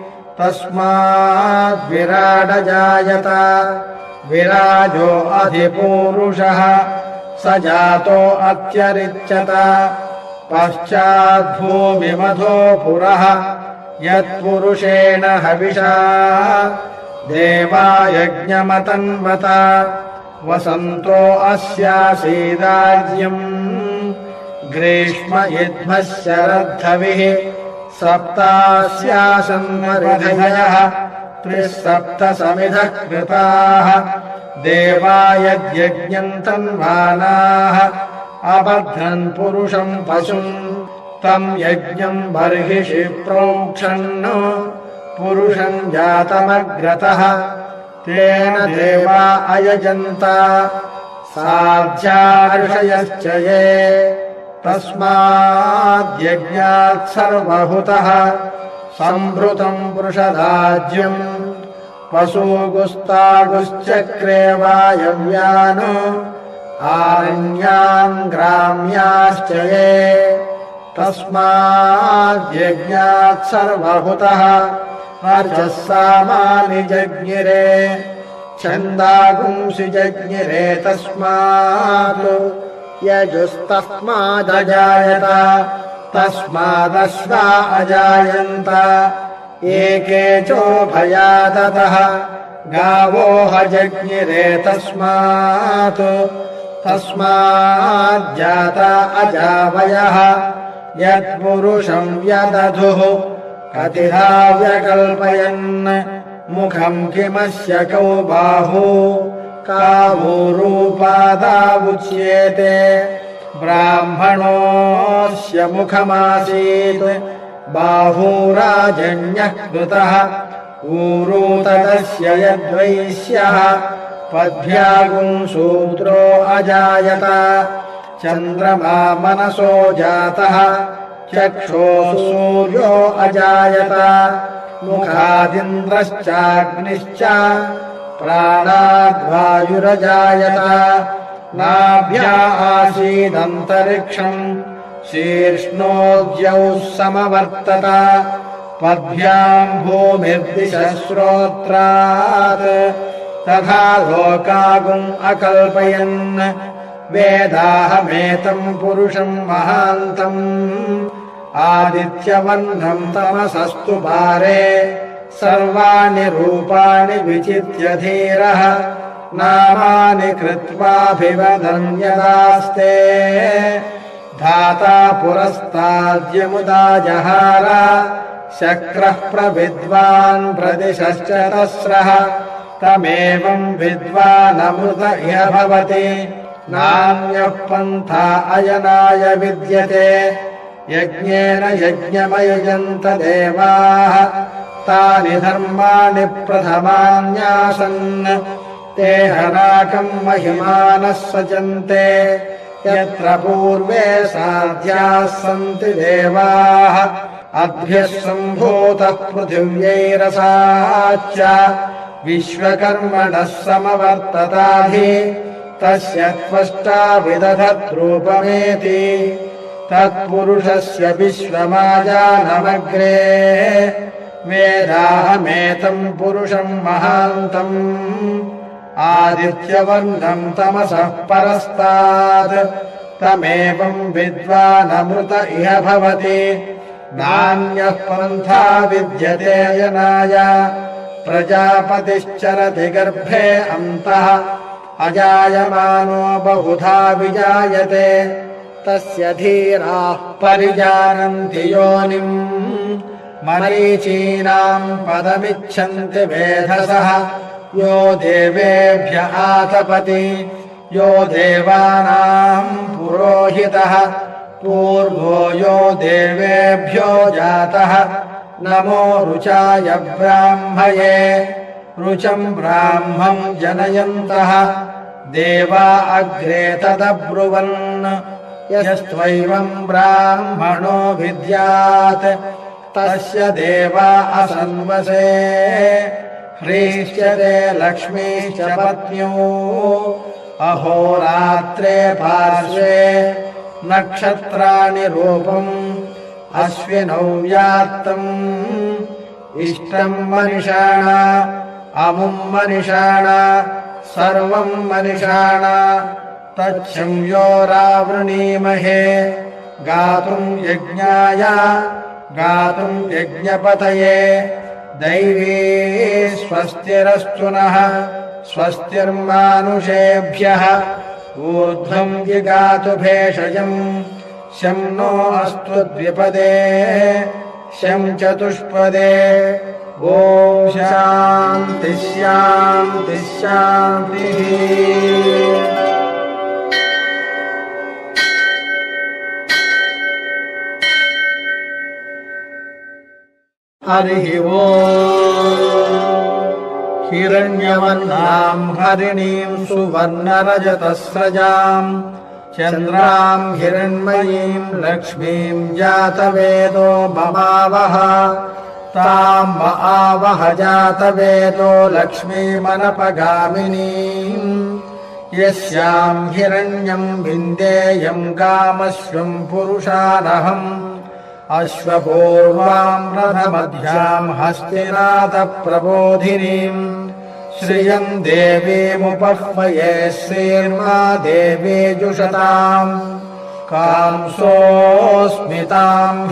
तस्माद्विराडजायत विराजो अधिपूरुषः स जातो अत्यरिच्यत पश्चाद्भूमिमधो पुरः यत्पुरुषेण हविषा देवा यज्ञमतन्वत वसन्तो अस्यासीदाज्यम् ग्रीष्म इद्मः शरद्धविः सप्तास्यासन्मरिधयः त्रिसप्त समिधः कृताः देवा यद्यज्ञम् तन्वानाः अबध्नन् पुरुषम् पशुम् तम् यज्ञम् बर्हिषि प्रोक्षन् पुरुषम् जातमग्रतः तेन देवा अयजन्त साध्या ये तस्माद्यज्ञात् सर्वहुतः सम्भृतम् पुरुषदाज्यम् पशूगुस्तागुश्चक्रे वायव्यान् आरण्यान् ग्राम्याश्च ये तस्माद्यज्ञात् सर्वहुतः अर्चः सामानि जज्ञिरे छन्दागुंसि जज्ञिरे तस्मात् यजुस्तस्मादजायत तस्मादश्वा अजायन्त एके चोभयादतः गावो हजज्ञिरे तस्मात् तस्माज्जाता अजावयः यत्पुरुषं व्यदधुः कतिधा व्यकल्पयन् मुखम् किमस्य कौ बाहू कावूरूपादावुच्येते ब्राह्मणोऽस्य मुखमासीत् बाहूराजन्यः कृतः ऊरू तदस्य यद्वैश्यः पद्भ्यागुम् शूद्रो अजायत चन्द्रमा मनसो जातः चक्षुः सूर्यो अजायत मुखादिन्द्रश्चाग्निश्च प्राणाद्वायुरजायत नाभ्या आसीदन्तरिक्षम् शीर्ष्णोद्यौः समवर्तत पद्भ्याम् भूमिर्दिशः श्रोत्रात् तथा लोकागुम् अकल्पयन् वेदाहमेतम् पुरुषम् महान्तम् आदित्यवर्णम् तमसस्तु पारे सर्वाणि रूपाणि विचित्य धीरः नामानि कृत्वाभिवदन् यदास्ते धाता पुरस्ताद्यमुदा जहार शक्रः प्रविद्वान् प्रदिशश्च तस्रः तमेवम् विद्वानमृत इह भवति नान्यः पन्था अयनाय विद्यते यज्ञेन यज्ञमयजन्त देवाः तानि धर्माणि प्रथमान्यासन् ते हनाकम् महिमानः सजन्ते यत्र पूर्वे साध्याः सन्ति देवाः अद्भ्यः सम्भूतः पृथिव्यैरसाच्च विश्वकर्मणः समवर्तताधि तस्य त्वष्टा विदधद्रूपमेति तत्पुरुषस्य विश्वमाजानमग्रे वेदाहमेतम् पुरुषम् महान्तम् आदित्यवर्णम् तमसः परस्तात् तमेवम् विद्वानमृत इह भवति नान्यः पन्था विद्यते यनाय प्रजापतिश्चरति गर्भे अन्तः अजायमानो बहुधा विजायते तस्य धीराः परिजानन्ति योनिम् मरीचीनाम् पदमिच्छन्ति वेधसः यो देवेभ्य आतपति यो देवानाम् पुरोहितः पूर्वो यो देवेभ्यो जातः नमो रुचाय ब्राह्मये रुचम् ब्राह्मम् जनयन्तः देवा अग्रे तदब्रुवन् यस्त्वैवम् ब्राह्मणो विद्यात् तस्य देवा असन्वसे ह्रीष्यते लक्ष्मीश्च पत्न्यो अहोरात्रे पार्श्वे नक्षत्राणि रूपम् अश्विनौ व्यात्तम् इष्टम् मनिषाण अमुम् मनिषाण सर्वम् मनिषाण तच्छंयोरावृणीमहे गातुम् यज्ञाय गातुम् यज्ञपतये दैवी स्वस्तिरस्तु नः स्वस्तिर्मानुषेभ्यः ऊर्ध्वम् जिगातु भेषजम् शं नो अस्तु द्विपदे शं चतुष्पदे ॐ शान्ति शान्ति शान्तिः। हरिः ओम्। हिरण्यवर्णाम् हरिणीम् सुवर्णरजतस्रजाम् चन्द्राम् हिरण्मयीम् लक्ष्मीम् जातवेदो भवावः ताम् आवह जातवेदो लक्ष्मीमनपगामिनीम् यस्याम् हिरण्यम् विन्देयम् कामश्वम् पुरुषानहम् अश्वपूर्वाम् रथमध्याम् हस्तिनाथप्रबोधिनीम् श्रियम् देवीमुपह्वये श्रीर्मा देवी जुषताम् कांसोऽस्मिताम्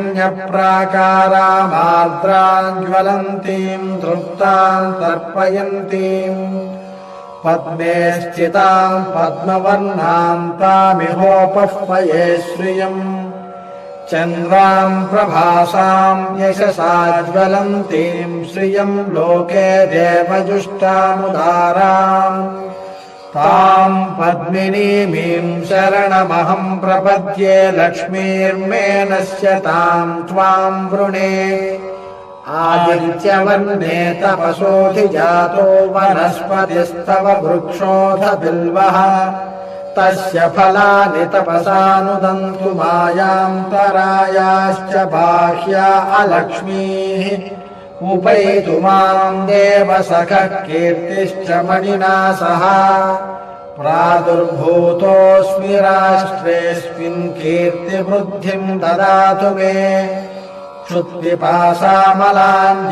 हिरण्यप्राकारामार्द्राम् ज्वलन्तीम् तृप्ताम् तर्पयन्तीम् पद्मे स्थिताम् पद्मवर्णाम् तामिहोपह्वये श्रियम् चन्द्राम् प्रभासाम् यशसा ज्वलन्तीम् श्रियम् लोके देवजुष्टामुदाराम् ताम् पद्मिनीमीम् शरणमहम् प्रपद्ये लक्ष्मीर्मे नश्यताम् त्वाम् वृणे आदित्यवर्णे तपसोऽधिजातो वनस्पतिस्तव वृक्षोऽथ बिल्वः तस्य फलानि तपसानुदन्तु मायान्तरायाश्च बाह्या अलक्ष्मीः उपैतु माम् देवसखः कीर्तिश्च मणिना सह प्रादुर्भूतोऽस्मि राष्ट्रेऽस्मिन् कीर्तिवृद्धिम् ददातु मे क्षुत्पिपासामलाम्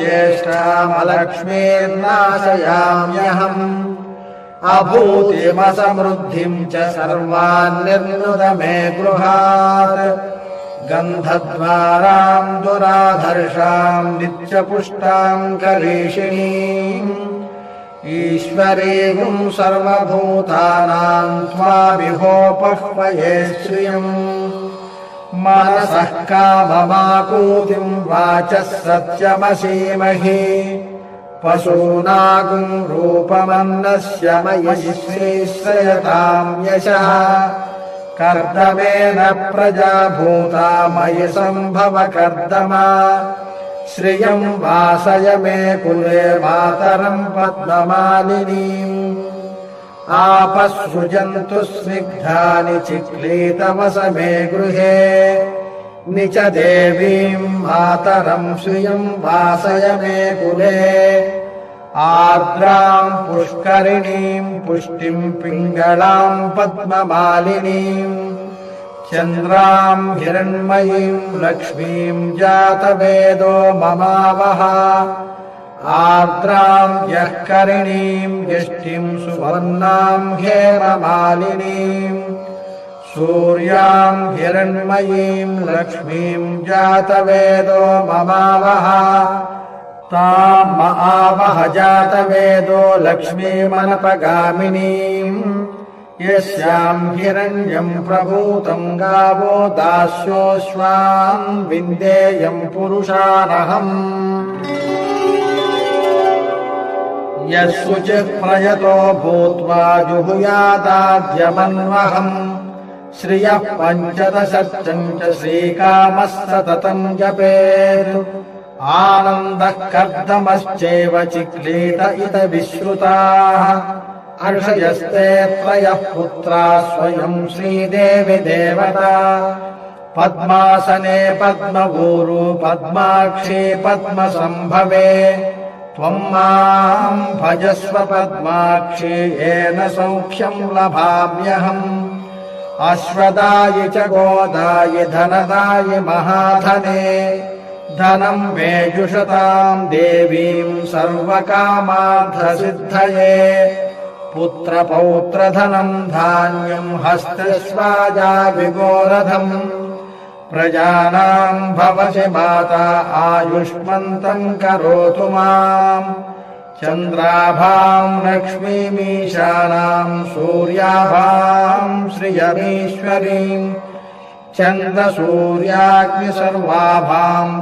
ज्येष्ठामलक्ष्मीर्नाशयाम्यहम् अभूतिमसमृद्धिम् च सर्वान् निर्नुद मे गृहात् गन्धद्वाराम् दुराधर्षाम् नित्यपुष्टाम् करीषिणीम् ईश्वरीम् सर्वभूतानाम् त्वामिहोपह्वये श्रियम् मनसः काममाकूतिम् वाचः सत्यमसीमहि पशूनागुम् रूपमन्नस्य मयि श्रीश्रयताम् यशः कर्दमेन प्रजा भूता मयि सम्भव कर्दमा श्रियम् वासय मे कुले मातरम् पद्ममालिनीम् आपः सृजन्तु स्निग्धानि चिक्लीतमस मे गृहे निच देवीम् मातरम् श्रियम् वासय मे कुले आर्द्राम् पुष्करिणीम् पुष्टिम् पिङ्गलाम् पद्ममालिनीम् चन्द्राम् हिरण्मयीम् लक्ष्मीम् जातवेदो ममावह आर्द्राम् यः करिणीम् यष्टिम् सुवर्णाम् हेममालिनीम् सूर्याम् हिरण्मयीम् लक्ष्मीम् जातवेदो ममावह ताम् आवह जातवेदो लक्ष्मीमनपगामिनीम् यस्याम् हिरण्यम् प्रभूतम् गावो दास्योऽश्वान् विन्देयम् पुरुषानहम् यस्सुचिः प्रयतो भूत्वा जुहुयादाद्यमन्वहम् श्रियः पञ्चदशच्चम् च श्रीकामः सततम् जपेत् आनन्दः कर्दमश्चैव चिक्लीत इत विश्रुताः अर्षयस्ते त्रयः पुत्राः स्वयम् श्रीदेवि देवता पद्मासने पद्मगुरु पद्माक्षी पद्मसम्भवे त्वम् माम् भजस्व पद्माक्षी येन सौख्यम् लभाम्यहम् अश्वदायि च गोदायि धनदायि महाधने धनम् मे जुषताम् देवीम् सर्वकामार्थसिद्धये पुत्रपौत्रधनम् धान्यम् हस्तस्वाजा विगोरधम् प्रजानाम् भवसि माता आयुष्मन्तम् करोतु माम् चन्द्राभाम् लक्ष्मीमीशानाम् सूर्याभाम् श्रियमीश्वरीम् चन्द्रसूर्याग्निसर्वाभाम्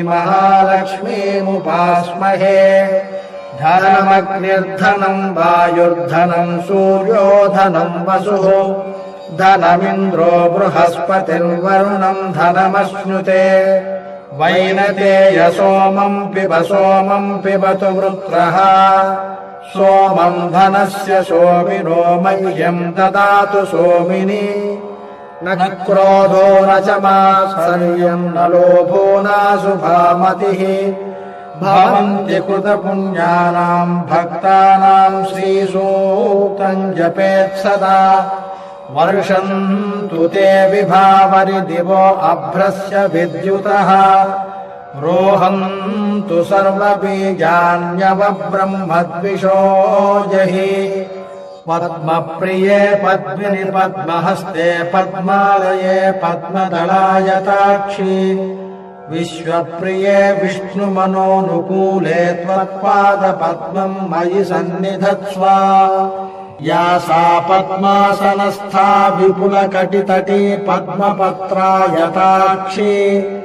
श्रीमहालक्ष्मीमुपास्महे धनमग्निर्धनम् वायुर्धनम् सूर्यो धनम् वसुः धनमिन्द्रो बृहस्पतिर्वरुणम् धनमश्नुते वैनतेय सोमम् पिब सोमम् पिबतु वृत्रः सोमम् धनस्य सोमिनो मह्यम् ददातु सोमिनी न क्रोधो न च मात्सर्यम् न लोभो नाशुभामतिः भवन्ति कृतपुण्यानाम् भक्तानाम् श्रीसूक्तम् जपेत् सदा वर्षन्तु ते विभावरि दिवो अभ्रस्य विद्युतः रोहन्तु सर्वबीजान्यवब्रह्मद्विषो जहि पद्मप्रिये पद्मिनि पद्महस्ते पद्मालये पद्मदलायताक्षि विश्वप्रिये विष्णुमनोनुकूले त्वत्पादपद्मम् मयि सन्निधत्स्व या सा पद्मासनस्था विपुलकटितटी पद्मपत्रायताक्षि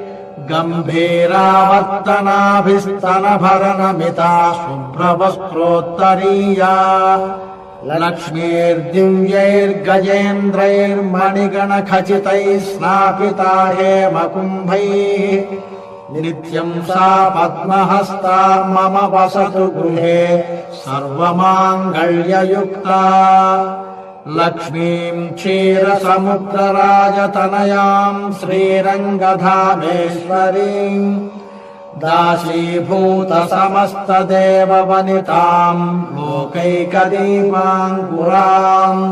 गम्भीरावर्तनाभिस्तनभरणमिता शुभ्रवस्त्रोत्तरीया लक्ष्मीर्दिव्यैर्गजेन्द्रैर्मणिगणखचितैः स्नापिता हेमकुम्भैः नित्यम् सा पद्महस्ता मम वसतु गृहे सर्वमाङ्गल्ययुक्ता लक्ष्मीम् क्षीरसमुद्रराजतनयाम् श्रीरङ्गधामेश्वरीम् दासीभूतसमस्तदेववनिताम् लोकैकदीपाङ्कुराम्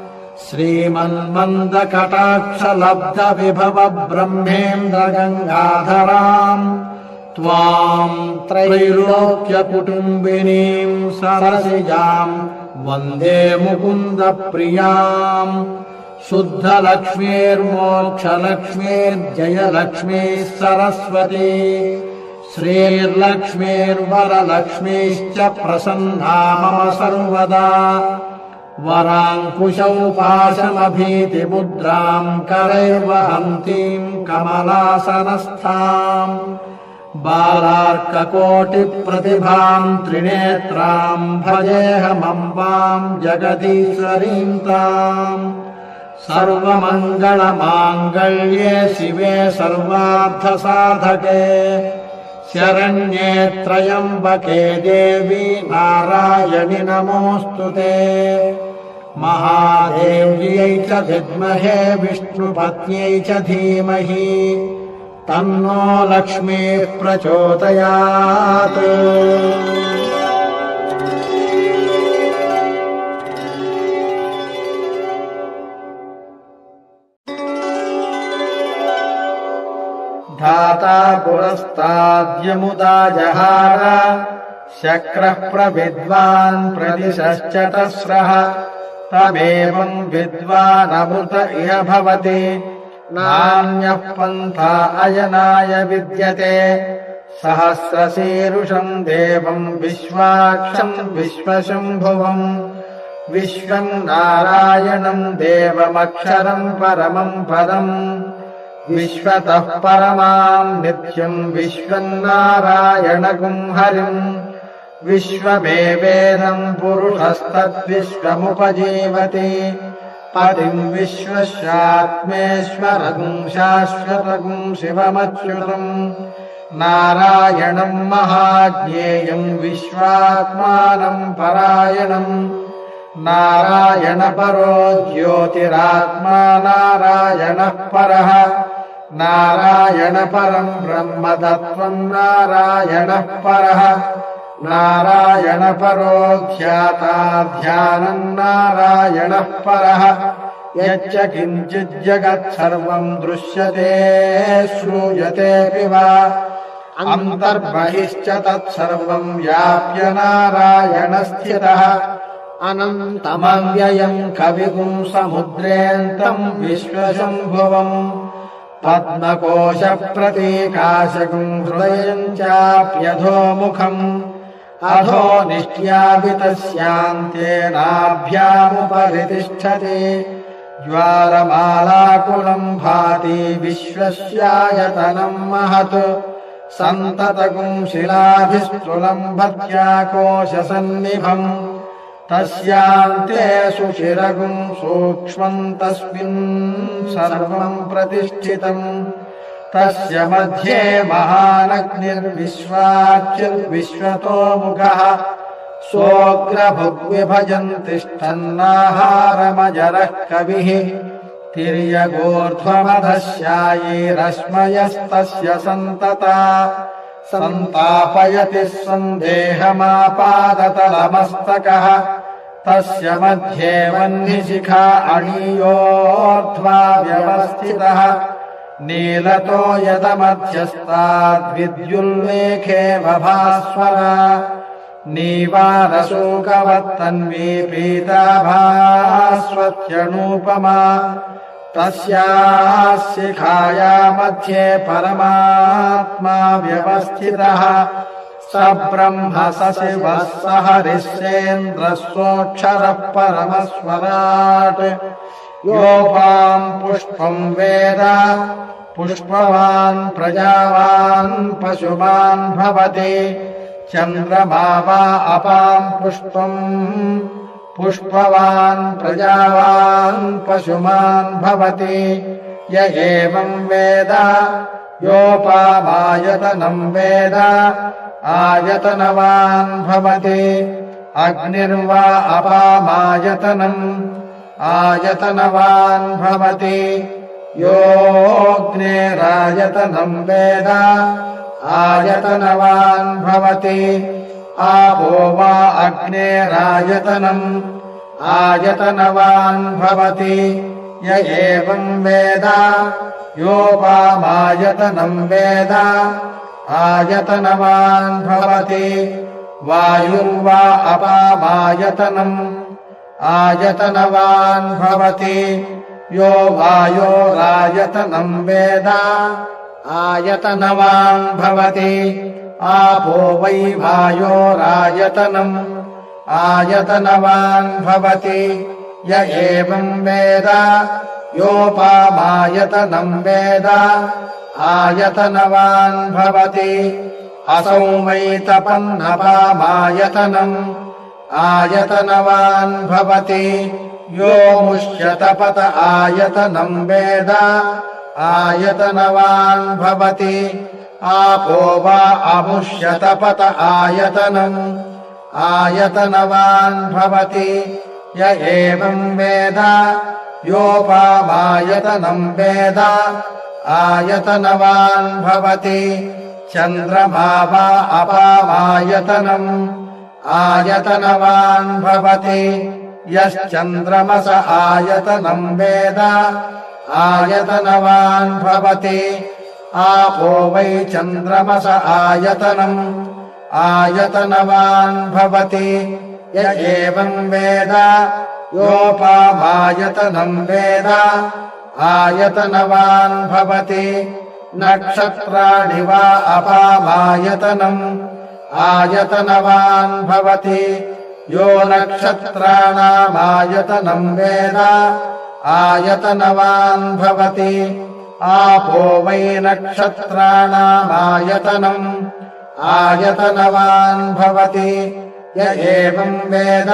श्रीमन्मन्दकटाक्षलब्धविभव ब्रह्मेन्द्रगङ्गाधराम् त्वाम् त्रैलोक्यकुटुम्बिनीम् सरसिजाम् वन्दे मुकुन्दप्रियाम् शुद्धलक्ष्मीर्मोक्षलक्ष्मीर्जयलक्ष्मीः सरस्वती श्रीर्लक्ष्मीर्वरलक्ष्मीश्च प्रसन्ना मम सर्वदा वराङ्कुशौ पाशमभीतिमुद्राम् करैर्वहन्तीम् कमलासनस्थाम् बालार्ककोटिप्रतिभाम् त्रिनेत्राम् भजेऽहमम्बाम् जगदीश्वरीम् ताम् सर्वमङ्गलमाङ्गल्ये शिवे सर्वार्थसाधके शरण्ये त्र्यम्बके देवी नारायणि नमोऽस्तु ते महादेव्यै च विद्महे विष्णुपत्न्यै च धीमहि तन्नो लक्ष्मीः प्रचोदयात् धाता पुरस्ताद्यमुदा जहार शक्रः प्रविद्वान् प्रदिशश्चतस्रः तमेवम् विद्वानमृत इह भवति नान्यः पन्था अयनाय विद्यते सहस्रशीरुषम् देवम् विश्वाक्षम् विश्वशम्भुवम् विश्वम् नारायणम् देवमक्षरम् परमम् पदम् विश्वतः परमाम् नित्यम् विश्वम् नारायणगुम् हरिम् विश्वमेवेदम् पुरुषस्तद्विश्वमुपजीवति पतिम् विश्वस्यात्मेश्वरगुम् शाश्वतगुम् शिवमच्युतम् नारायणम् महाज्ञेयम् विश्वात्मानम् परायणम् नारायणपरो ज्योतिरात्मा नारायणः परः नारायणपरम् ब्रह्मतत्त्वम् नारायणः परः नारायणपरो ध्याता ध्यानम् नारायणः परः यच्च किञ्चिज्जगत्सर्वम् दृश्यते श्रूयतेऽपि वा अन्तर्बहिश्च तत्सर्वम् व्याप्य नारायणस्थितः अनन्तमव्ययम् कविगुम् समुद्रेऽन्तम् विश्वशम्भुवम् पद्मकोशप्रतीकाशकम् हृदयम् चाप्यधोमुखम् अधो निष्ट्याभितस्यान्तेनाभ्यामुपरि तिष्ठति ज्वालमालाकुलम् भाति विश्वस्यायतनम् महत् सन्ततगुम् शिलाभिस्तुलम् भक्त्याकोशसन्निभम् तस्यान्ते सुशिरगुम् सूक्ष्मम् तस्मिन् सर्वम् प्रतिष्ठितम् तस्य मध्ये महानग्निर्विश्वाच्युर्विश्वतोमुखः सोऽग्रभुग्विभजन् तिष्ठन्नाहारमजरः कविः तिर्यगोर्ध्वमधस्यायैरश्मयस्तस्य सन्तता सन्तापयति सन्देहमापादतलमस्तकः तस्य मध्ये वह्निशिखा अणीयोर्ध्वा व्यवस्थितः नीलतो यतमध्यस्ताद्विद्युल्लेखे बभास्वरा नीवारशोकवत्तन्वी पीताभास्वत्यनूपमा तस्याः शिखाया मध्ये परमात्मा व्यवस्थितः स ब्रह्म स शिवः स हरिश्चेन्द्रः सोऽक्षरः परमस्वराट् योपाम् पुष्पम् वेद पुष्पवान् प्रजावान् पशुमान् भवति चन्द्रमा वा अपाम् पुष्पम् पुष्पवान् प्रजावान् पशुमान् भवति य एवम् वेद योपामायतनम् वेद आयतनवान् भवति अग्निर्वा अपामायतनम् आयतनवान् भवति योऽग्निरायतनम् वेद आयतनवान् भवति आपो वा अग्नेरायतनम् आयतनवान् भवति य एवम् वेद योपामायतनम् वेद आयतनवान् भवति वायुर्वा अपामायतनम् आयतनवान् भवति यो वायोरायतनम् वेद आयतनवान् भवति आपो वै वायोरायतनम् आयतनवान् भवति य एवम् वेद योपामायतनम् वेद आयतनवान् भवति असौ वै तपन्नपामायतनम् आयतनवान् भवति यो मुष्यतपत आयतनम् वेद आयतनवान् भवति आपो वा अमुष्यतपत आयतनम् आयतनवान् भवति य एवम् वेद योपामायतनम् वेद आयतनवान् भवति चन्द्रमा वा अपामायतनम् आयतनवान् भवति यश्चन्द्रमस आयतनम् वेद आयतनवान् भवति आपो वै चन्द्रमस आयतनम् आयतनवान् भवति य एवम् वेद योपामायतनम् वेद आयतनवान् भवति नक्षत्राणि वा अपामायतनम् आयतनवान् भवति यो नक्षत्राणामायतनम् वेद आयतनवान् भवति आपो वै नक्षत्राणामायतनम् आयतनवान् भवति य एवम् वेद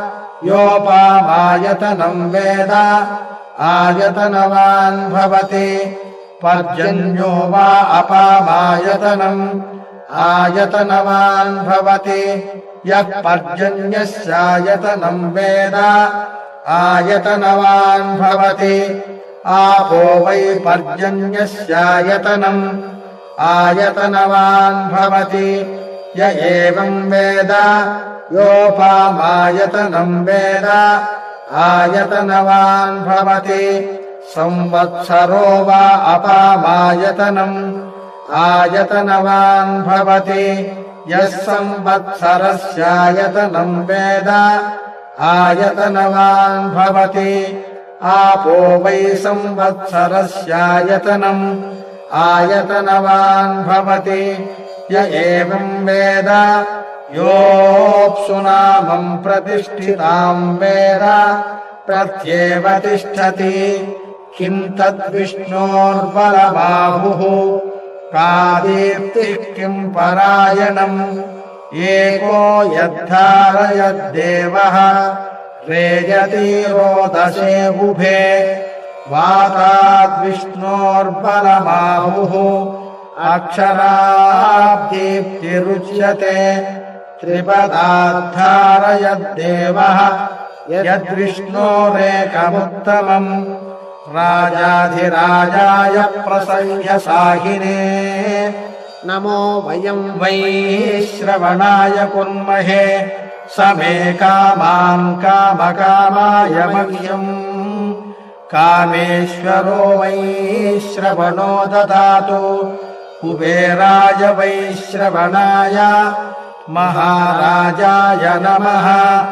योपामायतनम् वेद आयतनवान् भवति पर्जन्यो वा अपामायतनम् आयतनवान् भवति यः पर्जन्यस्यायतनम् वेद आयतनवान् भवति आपो वै पर्जन्यस्यायतनम् आयतनवान् भवति य एवम् वेद योपामायतनम् वेद आयतनवान् भवति संवत्सरो वा अपामायतनम् आयतनवान् भवति यः संवत्सरस्यायतनम् वेद आयतनवान् भवति आपो वै संवत्सरस्यायतनम् आयतनवान् भवति य एवम् वेद योऽप्सुनामम् प्रतिष्ठिताम् वेद प्रत्येव तिष्ठति किम् तद्विष्णोर्बलबाहुः का दीप्तिः किम् परायणम् एको यद्धारयद्देवः रेजति रोदसे उभे वाताद्विष्णोर्बलबाहुः अक्षराब्दीप्तिरुच्यते त्रिपदाद्धारयद्देवः यद्विष्णोरेकमुत्तमम् राजाधिराजाय प्रसह्य साहिने नमो वयम् वै श्रवणाय कुर्महे समे कामान् कामकामाय मह्यम् कामेश्वरो वैश्रवणो ददातु कुबेराय वैश्रवणाय महाराजाय नमः।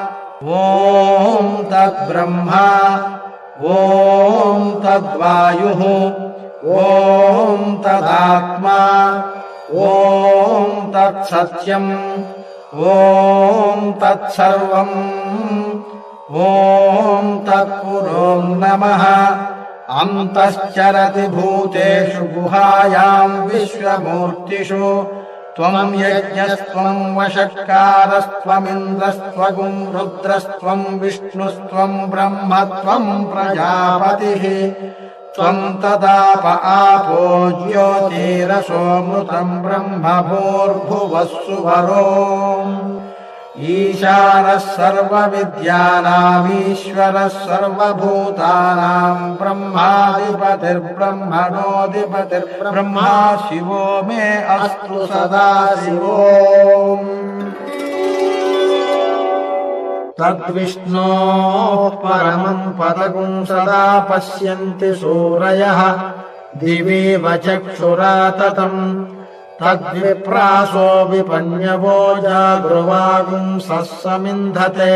ॐ तद्ब्रह्मा ॐ तद्वायुः ॐ तदात्मा ॐ तत्सत्यम् ॐ तत्सर्वम् ॐ तत्पुरो नमः। अन्तश्चरति भूतेषु गुहायाम् विश्वमूर्तिषु त्वम् यज्ञस्त्वम् वषट्कारस्त्वमिन्द्रस्त्वगुम् रुद्रस्त्वम् विष्णुस्त्वम् ब्रह्म त्वम् प्रजापतिः त्वम् तदाप आपो ज्योतिरसोऽमृतम् ब्रह्म भूर्भुवः सुवरो ईशानः सर्वविद्यानामीश्वरः सर्वभूतानाम् ब्रह्माधिपतिर्ब्रह्मणोऽधिपतिर्ब्रह्मा शिवो मे अस्तु सदा शिवो। तद्विष्णोः परमम् पदगुम् सदा पश्यन्ति सूरयः दिवीव चक्षुरा ततम् तद्विप्रासो विपन्यवो जागृवागुंसः समिन्धते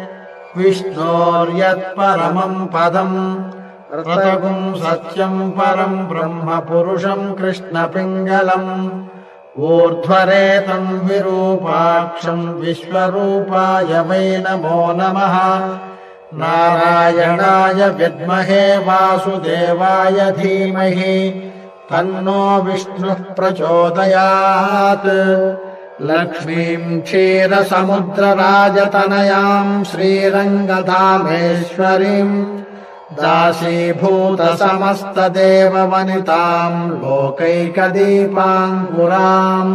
विष्णोर्यत्परमम् पदम् रतगुम् सत्यम् परम् ब्रह्म पुरुषम् कृष्णपिङ्गलम् ऊर्ध्वरेतम् विरूपाक्षम् विश्वरूपाय वै नमो नमः। नारायणाय विद्महे वासुदेवाय धीमहि तन्नो विष्णुः प्रचोदयात्। लक्ष्मीम् क्षीरसमुद्रराजतनयाम् श्रीरङ्गधामेश्वरीम् दासीभूतसमस्तदेववनिताम् लोकैकदीपाङ्कुराम्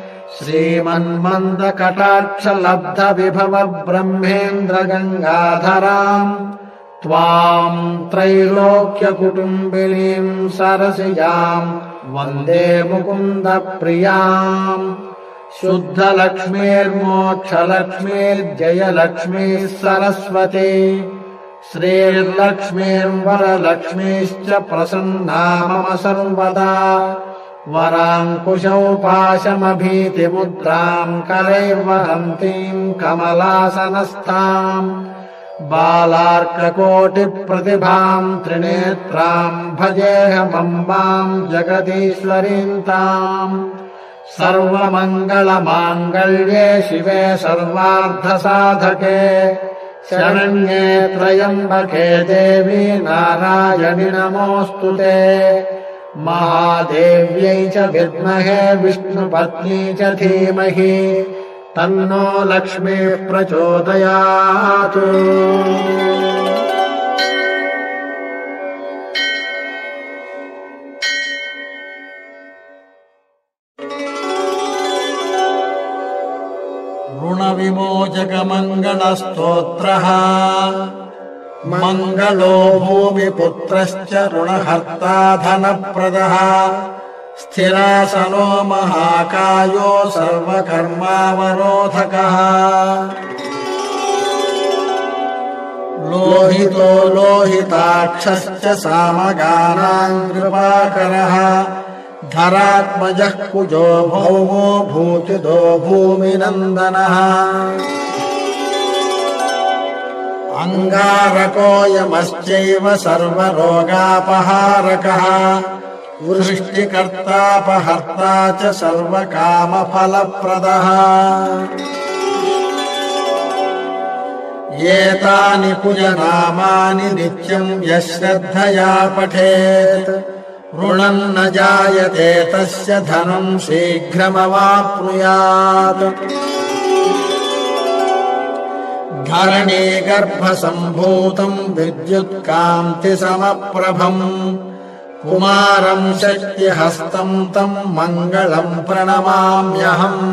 श्रीमन्मन्दकटाक्षलब्धविभवब्रह्मेन्द्रगङ्गाधराम् त्वाम् त्रैलोक्यकुटुम्बिनीम् सरसिजाम् वन्दे मुकुन्दप्रियाम्। शुद्धलक्ष्मीर्मोक्षलक्ष्मीर्जयलक्ष्मीः सरस्वती श्रीर्लक्ष्मीर्वरलक्ष्मीश्च प्रसन्ना मम सर्वदा। वराङ्कुशौ पाशमभीतिमुद्राम् करैर्वहन्तीम् कमलासनस्थाम् बालार्ककोटिप्रतिभाम् त्रिनेत्राम् भजेऽहमम्बाम् जगदीश्वरीम् ताम्। सर्वमङ्गलमाङ्गल्ये शिवे सर्वार्थसाधके शरण्ये त्र्यम्बके देवी नारायणि नमोऽस्तु ते। महादेव्यै च विद्महे विष्णुपत्नी च धीमहि तन्नो लक्ष्मीः प्रचोदयात्। ऋणविमोचकमङ्गलस्तोत्रः मङ्गलो भूमिपुत्रश्च ऋणहर्ता धनप्रदः स्थिरासनो महाकायो सर्वकर्मावरोधकः लोहितो लोहिताक्षश्च सामगानाम् कृपाकरः धरात्मजः कुजो भौमो भूतिदो भूमिनन्दनः अङ्गारकोऽयमश्चैव सर्वरोगापहारकः वृष्टिकर्तापहर्ता च सर्वकामफलप्रदः एतानि कुजनामानि नित्यम् यः श्रद्धया पठेत् ऋणम् न जायते तस्य धनम् शीघ्रमवाप्नुयात्। धरणीगर्भसम्भूतम् विद्युत्कान्तिसमप्रभम् कुमारम् शक्तिहस्तम् तम् मङ्गलम् प्रणमाम्यहम्।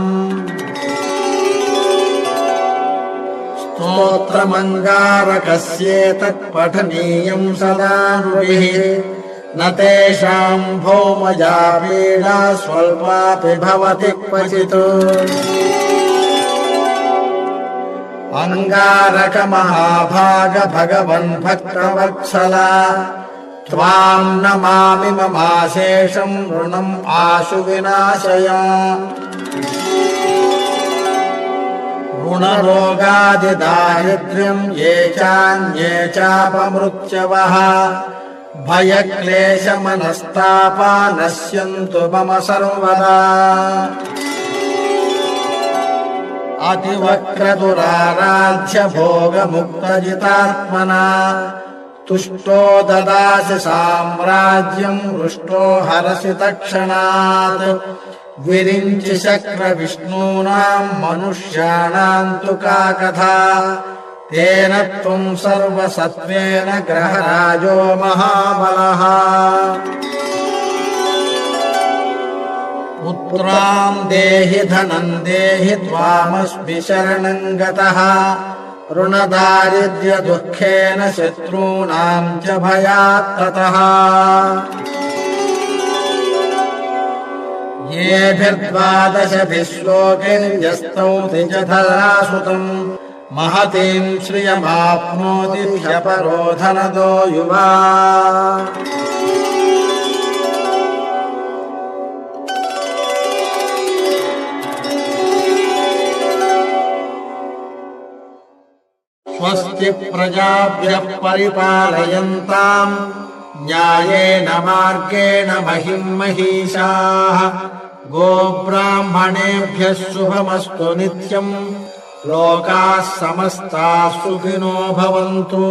स्तोत्रमङ्गारकस्येतत्पठनीयम् सदा नृभिः न तेषाम् भौमजा पीडा स्वल्पापि भवति क्वचित्। अङ्गारक महाभाग भगवन् भक्तवत्सला त्वां नमामि ममाशेषं ऋणम् आशु विनाशय ऋणरोगादिदारिद्र्यं ये चान्ये चापमृत्यवः भयक्लेशमनस्तापा नश्यन्तु मम सर्वदा अतिवक्रतुराराध्य भोगमुक्तजितात्मना तुष्टो ददासि साम्राज्यम् हृष्टो हरसि तत्क्षणात् विरिञ्चि शक्रविष्णूनाम् मनुष्याणाम् तु का कथा तेन त्वम् सर्वसत्त्वेन ग्रहराजो महाबलः पुत्राम् देहि धनम् देहि त्वामस्मि शरणम् गतः ऋणदारिद्र्यदुःखेन शत्रूणाम् च भयात् ततः येभिर्द्वादशभिः श्लोकैर्यस्तौति च धरासुतम् महतीम् श्रियमाप्नोति ह्यपरो धनदो युवा स्वस्ति प्रजाभ्यः परिपालयन्ताम् न्यायेन मार्गेण महिम् महिषाः गोब्राह्मणेभ्यः शुभमस्तु नित्यम् लोकाः समस्ताः सुखिनो भवन्तु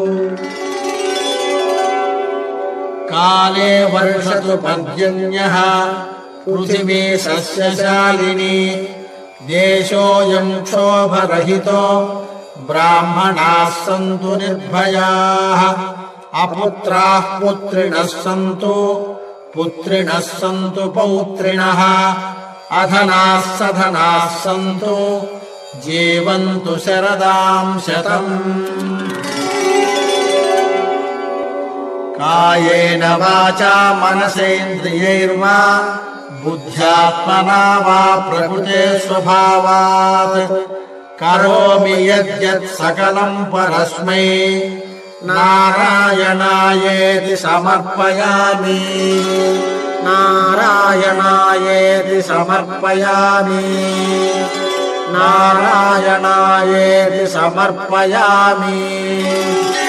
काले वर्षतु पर्जन्यः पृथिवी सस्यशालिनी देशोऽयम् क्षोभरहितो ब्राह्मणाः सन्तु निर्भयाः अपुत्राः पुत्रिणः सन्तु पुत्रिणः सन्तु पौत्रिणः अधनाः सधनाः सन्तु जीवन्तु शरदाम् शतम् कायेन वाचा मनसेन्द्रियैर्वा बुद्ध्यात्मना वा प्रकृते स्वभावात् करोमि यद्यत् सकलम् परस्मै नारायणायेति समर्पयामि नारायणायेति समर्पयामि नारायणायेति समर्पयामि।